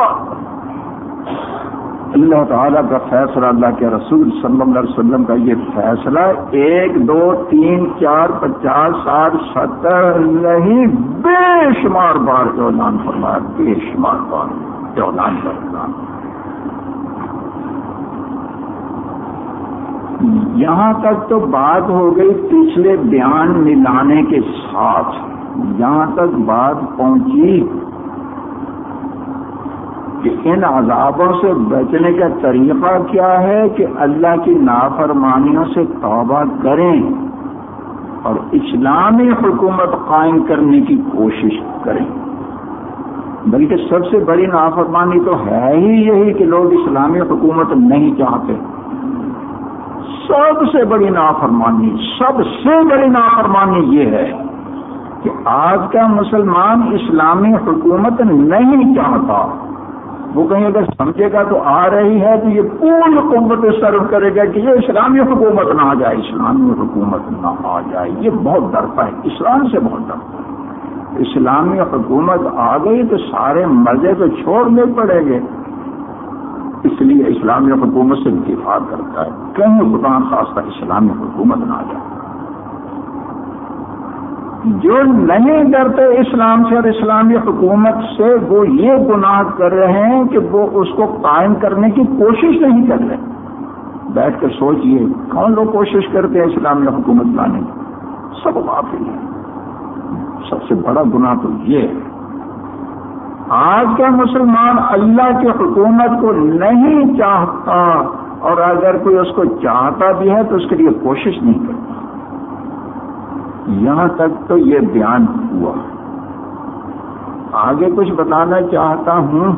اللہ تعالیٰ کا فیصلہ، اللہ کے رسول صلی اللہ علیہ وسلم کا یہ فیصلہ ایک دو تین چار پچاس ساٹھ ستر نہیں، بے شمار بار اعلان فرمایا، بے شمار بار اعلان فرمایا. یہاں تک تو بات ہو گئی پچھلے بیان ملانے کے ساتھ، یہاں تک بات پہنچی کہ ان عذابوں سے بچنے کا طریقہ کیا ہے کہ اللہ کی نافرمانیوں سے توبہ کریں اور اسلامی حکومت قائم کرنے کی کوشش کریں. بلکہ سب سے بڑی نافرمانی تو ہے ہی یہی کہ لوگ اسلامی حکومت نہیں چاہتے. سب سے بڑی نافرمانی، سب سے بڑی نافرمانی یہ ہے کہ آج کا مسلمان اسلامی حکومت نہیں چاہتا. وہ کہیں اگر سمجھے گا تو آ رہی ہے تو یہ پوری قوت سرو کرے گا کہ یہ اسلامی حکومت نہ آ جائے، اسلامی حکومت نہ آ جائے. یہ بہت ڈرتا ہے، اسلام سے بہت ڈرتا ہے. اسلامی حکومت آ گئی تو سارے مزے تو چھوڑنے پڑیں گے، اس لیے اسلامی حکومت سے دفاع کرتا ہے. کہیں خدا خاصہ اسلامی حکومت نہ آ جائے. جو نہیں ڈرتے اسلام سے اور اسلامی حکومت سے وہ یہ گناہ کر رہے ہیں کہ وہ اس کو قائم کرنے کی کوشش نہیں کر رہے. بیٹھ کر سوچئے کون لوگ کوشش کرتے ہیں اسلامی حکومت لانے کی؟ سب غافل ہیں. سب سے بڑا گناہ تو یہ ہے. آج کا مسلمان اللہ کی حکومت کو نہیں چاہتا، اور اگر کوئی اس کو چاہتا بھی ہے تو اس کے لیے کوشش نہیں کرتا. یہاں تک تو یہ بیان ہوا. آگے کچھ بتانا چاہتا ہوں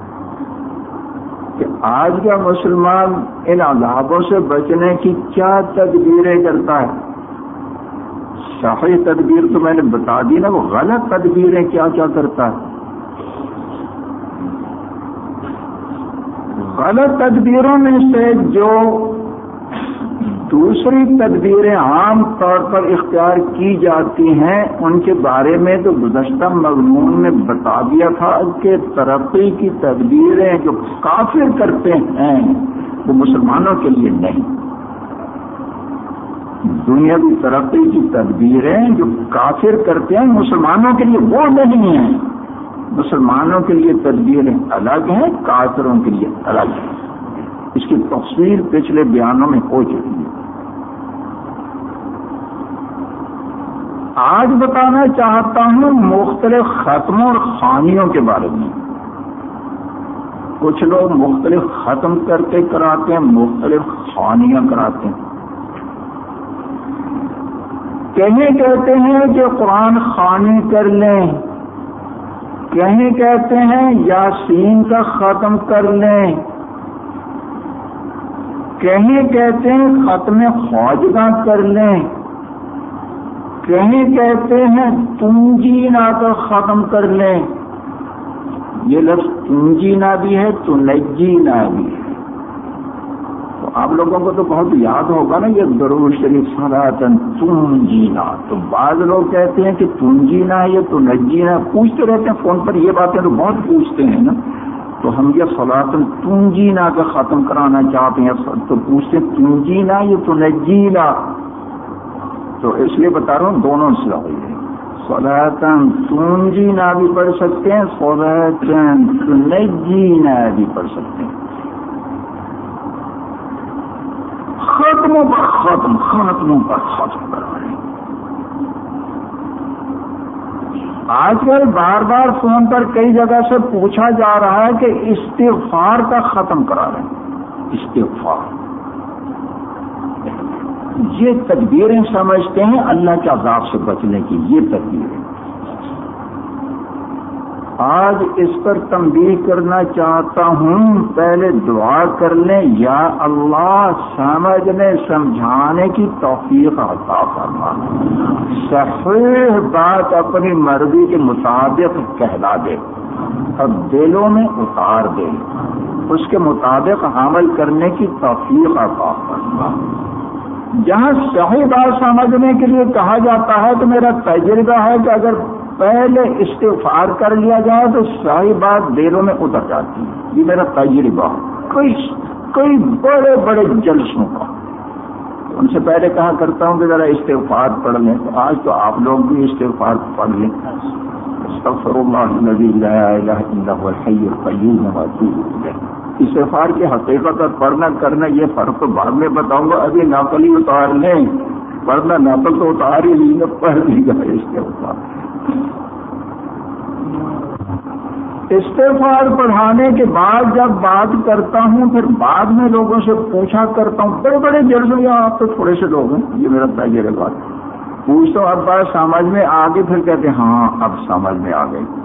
کہ آج کا مسلمان ان عذابوں سے بچنے کی کیا تدبیریں کرتا ہے. صحیح تدبیر تو میں نے بتا دی نا، وہ غلط تدبیریں کیا کیا کرتا ہے. غلط تدبیروں میں سے جو دوسری تدبیریں عام طور پر اختیار کی جاتی ہیں ان کے بارے میں تو گزشتہ مضمون میں بتا دیا تھا کہ ترقی کی تدبیریں جو کافر کرتے ہیں وہ مسلمانوں کے لیے نہیں. دنیاوی ترقی کی تدبیریں جو کافر کرتے ہیں مسلمانوں کے لیے وہ نہیں ہیں. مسلمانوں کے لیے تدبیریں الگ ہیں، کافروں کے لیے الگ ہیں. اس کی تفصیل پچھلے بیانوں میں ہو چکی ہے. آج بتانا چاہتا ہوں مختلف ختموں اور خانیوں کے بارے میں. کچھ لوگ مختلف ختم کرتے کراتے ہیں، مختلف خانیاں کراتے ہیں. کہیں کہتے ہیں کہ قرآن خوانی کر لیں، کہیں کہتے ہیں یاسین کا ختم کر لیں، کہیں کہتے ہیں ختم خواجگاں کر لیں، کہیں کہتے ہیں تنجینا کا ختم کر لیں. یہ لفظ تنجینا بھی ہے، تنجینا بھی ہے. تو آپ لوگوں کو تو بہت یاد ہوگا نا یہ درود شریف صلاۃً تنجینا. تو بعض لوگ کہتے ہیں کہ تنجینا ہے، یہ تنجینا. پوچھتے رہتے ہیں فون پر، یہ باتیں تو بہت پوچھتے ہیں نا. تو ہم یہ صلاۃً تنجینا کا ختم کرانا چاہتے ہیں تو پوچھتے ہیں تنجینا یہ تنجینا. تو اس لیے بتا رہا ہوں دونوں صحیح ہے. صلاۃً تنجینا بھی پڑھ سکتے ہیں، صلاۃً تنجینا بھی پڑھ سکتے ہیں. ختموں پر ختم، ختموں پر ختم کر رہے ہیں. آج کل بار بار فون پر کئی جگہ سے پوچھا جا رہا ہے کہ استغفار کا ختم کرا رہے ہیں. استغفار یہ تدبیریں سمجھتے ہیں اللہ کے عذاب سے بچنے کی. یہ تدبیریں آج اس پر تنبیہ کرنا چاہتا ہوں. پہلے دعا کر لیں یا اللہ سمجھنے سمجھانے کی توفیق عطا فرما. صحیح بات اپنی مرضی کے مطابق کہلا دے اور دلوں میں اتار دے، اس کے مطابق عمل کرنے کی توفیق عطا فرما. جہاں صحیح بات سمجھنے کے لیے کہا جاتا ہے تو میرا تجربہ ہے کہ اگر پہلے استغفار کر لیا جائے تو صحیح بات دلوں میں اتر جاتی ہے. یہ میرا تجربہ کئی کئی بڑے بڑے جلسوں کا. ان سے پہلے کہا کرتا ہوں کہ ذرا استغفار پڑھ لیں. تو آج تو آپ لوگ بھی استغفار پڑھ لیں. استغفر اللہ الذی لا الہ الا هو الحی القیوم واتوب الیہ. استغفار کی حقیقت اور پڑھنا کرنا یہ فرق تو بعد میں بتاؤں گا. ابھی نقل ہی اتار لیں. پڑھنا نقل تو اتار ہی نہیں, پڑھ لی گا استغفار. استغفار پڑھانے کے بعد جب بات کرتا ہوں پھر بعد میں لوگوں سے پوچھا کرتا ہوں. بڑے بڑے جلسے یا آپ تو تھوڑے سے لوگ ہیں, یہ میرا تجربہ بات. پوچھتا ہوں اب بات سمجھ میں آ گئی, پھر کہتے ہیں ہاں اب سمجھ میں آ گئی.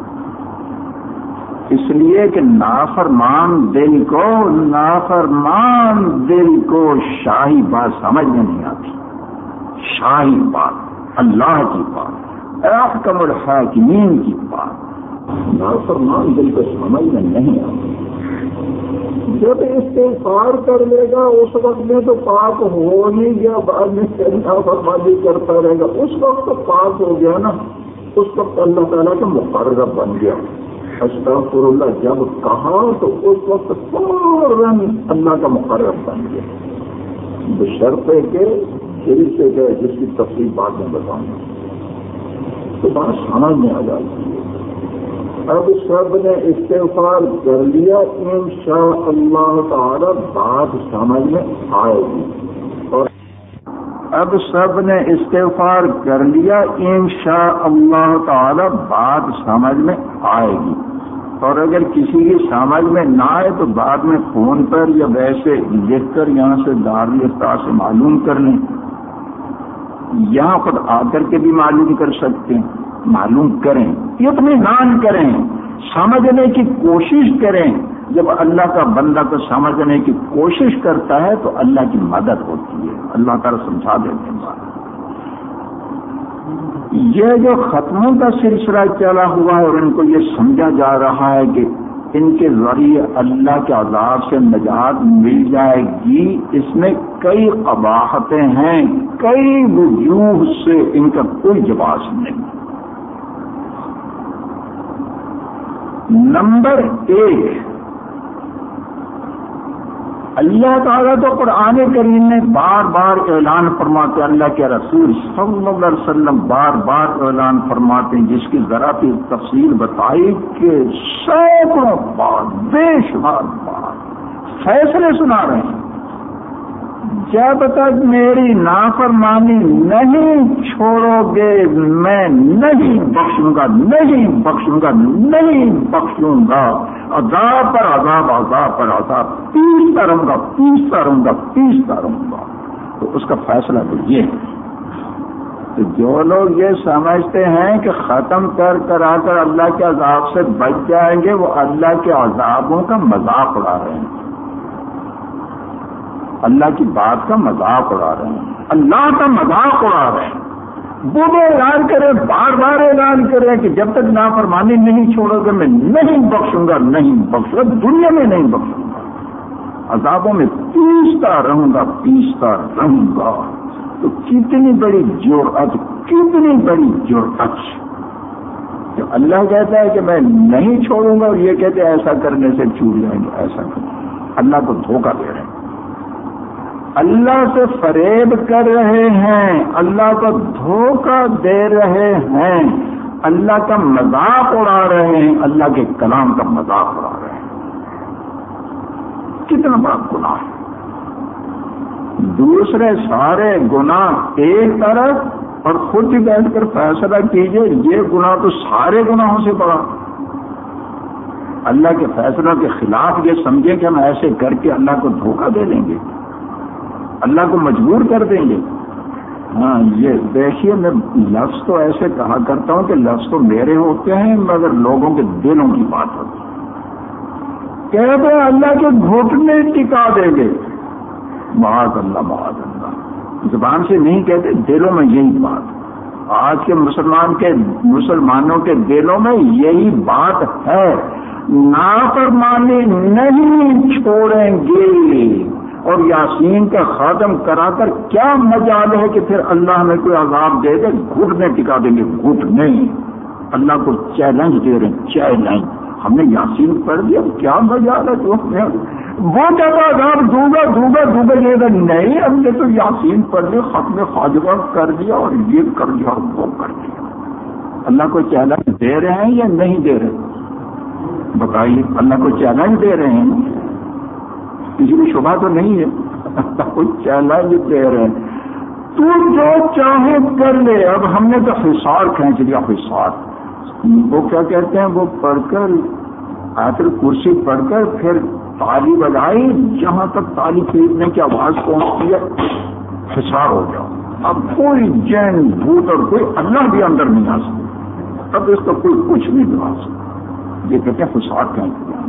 اس لیے کہ نافرمان دل کو نافرمان دل کو شاہی بات سمجھ میں نہیں آتی. شاہی بات اللہ کی بات, احکم الحاکمین کی بات نافرمان دل کو سمجھ میں نہیں آتی. جب استغفار کر لے گا اس وقت میں تو پاک ہو نہیں گیا, بعد میں نافرمانی کرتا رہے گا. اس وقت تو پاک ہو گیا نا, اس وقت اللہ تعالیٰ کا مقرب بن گیا. استغفر اللہ جب کہا تو اس وقت فوراً اللہ کا مقرب بن گیا. بشرطے کے شریف سے گئے جس کی تفصیل بعد میں بتاؤں گا تو بات سمجھ میں آ جاتی ہے. اب سب نے استغفار کر لیا, انشاءاللہ تعالی بات سمجھ میں آئے گی. اور اب سب نے استغفار کر لیا, انشاءاللہ تعالی بات سمجھ میں آئے گی. اور اگر کسی کی سمجھ میں نہ آئے تو بعد میں فون پر یا ویسے لکھ کر یہاں سے دارالفتاح سے معلوم کر لیں. یہاں خود آ کر کے بھی معلوم کر سکتے ہیں. معلوم کریں, اطمینان کریں, سمجھنے کی کوشش کریں. جب اللہ کا بندہ کو سمجھنے کی کوشش کرتا ہے تو اللہ کی مدد ہوتی ہے. اللہ تعالیٰ سمجھا دیتے ہیں. یہ جو ختموں کا سلسلہ چلا ہوا ہے اور ان کو یہ سمجھا جا رہا ہے کہ ان کے ذریعے اللہ کے عذاب سے نجات مل جائے گی, اس میں کئی قباحتیں ہیں, کئی وجوہ سے ان کا کوئی جواز نہیں. نمبر ایک, اللہ تعالیٰ تو قرآن کریم میں بار بار اعلان فرماتے, اللہ کے رسول صلی اللہ علیہ وسلم بار بار اعلان فرماتے ہیں, جس کی ذرا سی تفصیل بتائی کہ سینکڑوں بار بے شمار بار فیصلے سنا رہے ہیں. جب تک میری نافرمانی نہیں چھوڑو گے میں نہیں بخشوں گا, نہیں بخشوں گا, نہیں بخشوں گا. عذاب پر عذاب, عذاب پر عذاب, پیستا رہوں گا, پیستا رہوں گا, پیستا رہوں گا. تو اس کا فیصلہ تو یہ ہے. تو جو لوگ یہ سمجھتے ہیں کہ ختم کر کر آ کر اللہ کے عذاب سے بچ جائیں گے, وہ اللہ کے عذابوں کا مذاق اڑا رہے ہیں, اللہ کی بات کا مذاق اڑا رہے ہیں, اللہ کا مذاق اڑا رہے ہیں. وہ بھی اعلان کریں, بار بار اعلان کریں کہ جب تک نافرمانی نہیں چھوڑو گے میں نہیں بخشوں گا, نہیں بخشوں گا, دنیا میں نہیں بخشوں گا, عذابوں میں پیستا رہوں گا, پیستا رہوں گا. تو کتنی بڑی جرأت, کتنی بڑی جرأت. تو اللہ کہتا ہے کہ میں نہیں چھوڑوں گا اور یہ کہتے ہیں ایسا کرنے سے چھوٹ جائیں گے, ایسا کریں. اللہ کو دھوکہ دے رہے ہیں, اللہ سے فریب کر رہے ہیں, اللہ کو دھوکہ دے رہے ہیں, اللہ کا مذاق اڑا رہے ہیں, اللہ کے کلام کا مذاق اڑا رہے ہیں. کتنا بڑا گناہ ہے. دوسرے سارے گناہ ایک طرف اور خود ہی بیٹھ کر فیصلہ کیجئے یہ گناہ تو سارے گناہوں سے بڑا. اللہ کے فیصلوں کے خلاف یہ سمجھیں کہ ہم ایسے کر کے اللہ کو دھوکہ دے دیں گے, اللہ کو مجبور کر دیں گے. ہاں یہ دیکھیے, میں لفظ تو ایسے کہا کرتا ہوں کہ لفظ تو میرے ہوتے ہیں مگر لوگوں کے دلوں کی بات ہوتی ہے. کہتے ہیں اللہ کے گھٹنے ٹکا دیں گے, معاذ اللہ معاذ اللہ. زبان سے نہیں کہتے, دلوں میں یہی بات. آج کے مسلمان کے مسلمانوں کے دلوں میں یہی بات ہے. نافرمانی نہیں چھوڑیں گے اور یاسین کا خاتم کرا کر کیا مجال ہے کہ پھر اللہ میں کوئی عذاب دے دے؟ گھٹنے ٹکا دیں گے، گھٹنے اللہ کو چیلنج دے رہے ہیں، چیلنج ہم نے یاسین پڑھ دیا کیا مجال ہے تو وہ کہتا عذاب دوں گا دوں گا دوں گا، یہ نہیں ہم نے تو یاسین پڑھ لیا، ختم خواجہ کر دیا اور یہ کر دیا اور وہ کر دیا۔ اللہ کو چیلنج دے رہے ہیں یا نہیں دے رہے؟ بتائیے، اللہ کو چیلنج دے رہے ہیں، کسی کو شبہ تو نہیں ہے، اللہ کو چیلنج دے رہے ہیں تو جو چاہے کر لے۔ اب ہم نے تو حصار کھینچ لیا، حصار وہ کیا کہتے ہیں، وہ پڑھ کر آیت الکرسی پڑھ کر پھر تالی بجائی، جہاں تک تالی پیٹنے کی آواز پہنچتی ہے حصار ہو جاؤ، اب کوئی جین بھوت اور کوئی اللہ بھی اندر نہیں آ سکتا، اب اس کو کوئی کچھ نہیں بنا سکتا۔ یہ کہتے ہیں حصار کھینچ لیا،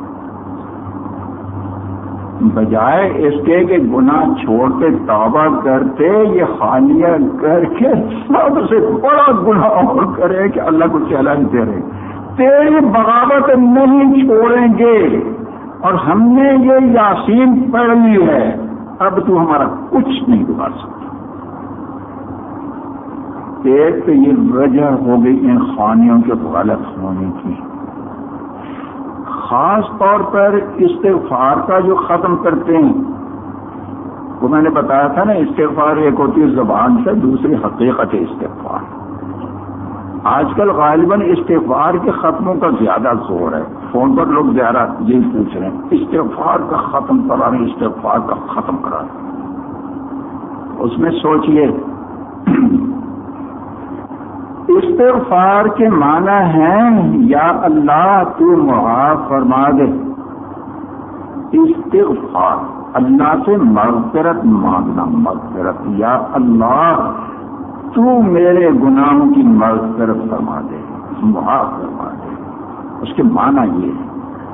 بجائے اس کے کہ گناہ چھوڑ کے توبہ کرتے، یہ حالیہ کر کے سب سے بڑا گناہ اور کرے کہ اللہ کو چیلنج دے رہے تیری بغاوت نہیں چھوڑیں گے، اور ہم نے یہ یاسین پڑھ لی ہے، اب تو ہمارا کچھ نہیں بگاڑ سکتا۔ ایک تو یہ وجہ ہو گئی ان خانیوں کے غلط ہونے کی، خاص طور پر استغفار کا جو ختم کرتے ہیں، وہ میں نے بتایا تھا نا، استغفار ایک ہوتی ہے زبان سے، دوسری حقیقت استغفار۔ آج کل غالباً استغفار کے ختموں کا زیادہ زور ہے، فون پر لوگ زیادہ یہی پوچھ رہے ہیں استغفار کا ختم کرا رہے، استغفار کا ختم کرا رہے۔ اس میں سوچئے، استغفار کے معنی ہیں یا اللہ تو معاف فرما دے، استغفار اللہ سے مغفرت مانگنا، مغفرت یا اللہ تو میرے گناہوں کی مغفرت فرما دے، معاف فرما دے، اس کے معنی یہ ہے۔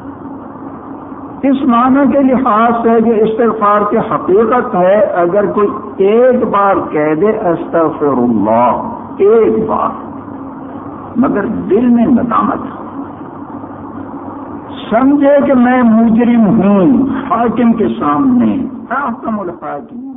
اس معنی کے لحاظ سے جو استغفار کی حقیقت ہے، اگر کوئی ایک بار کہہ دے استغفر اللہ، ایک بار، مگر دل میں ندامت سمجھے کہ میں مجرم ہوں، حاکم کے سامنے، احکم الحاکم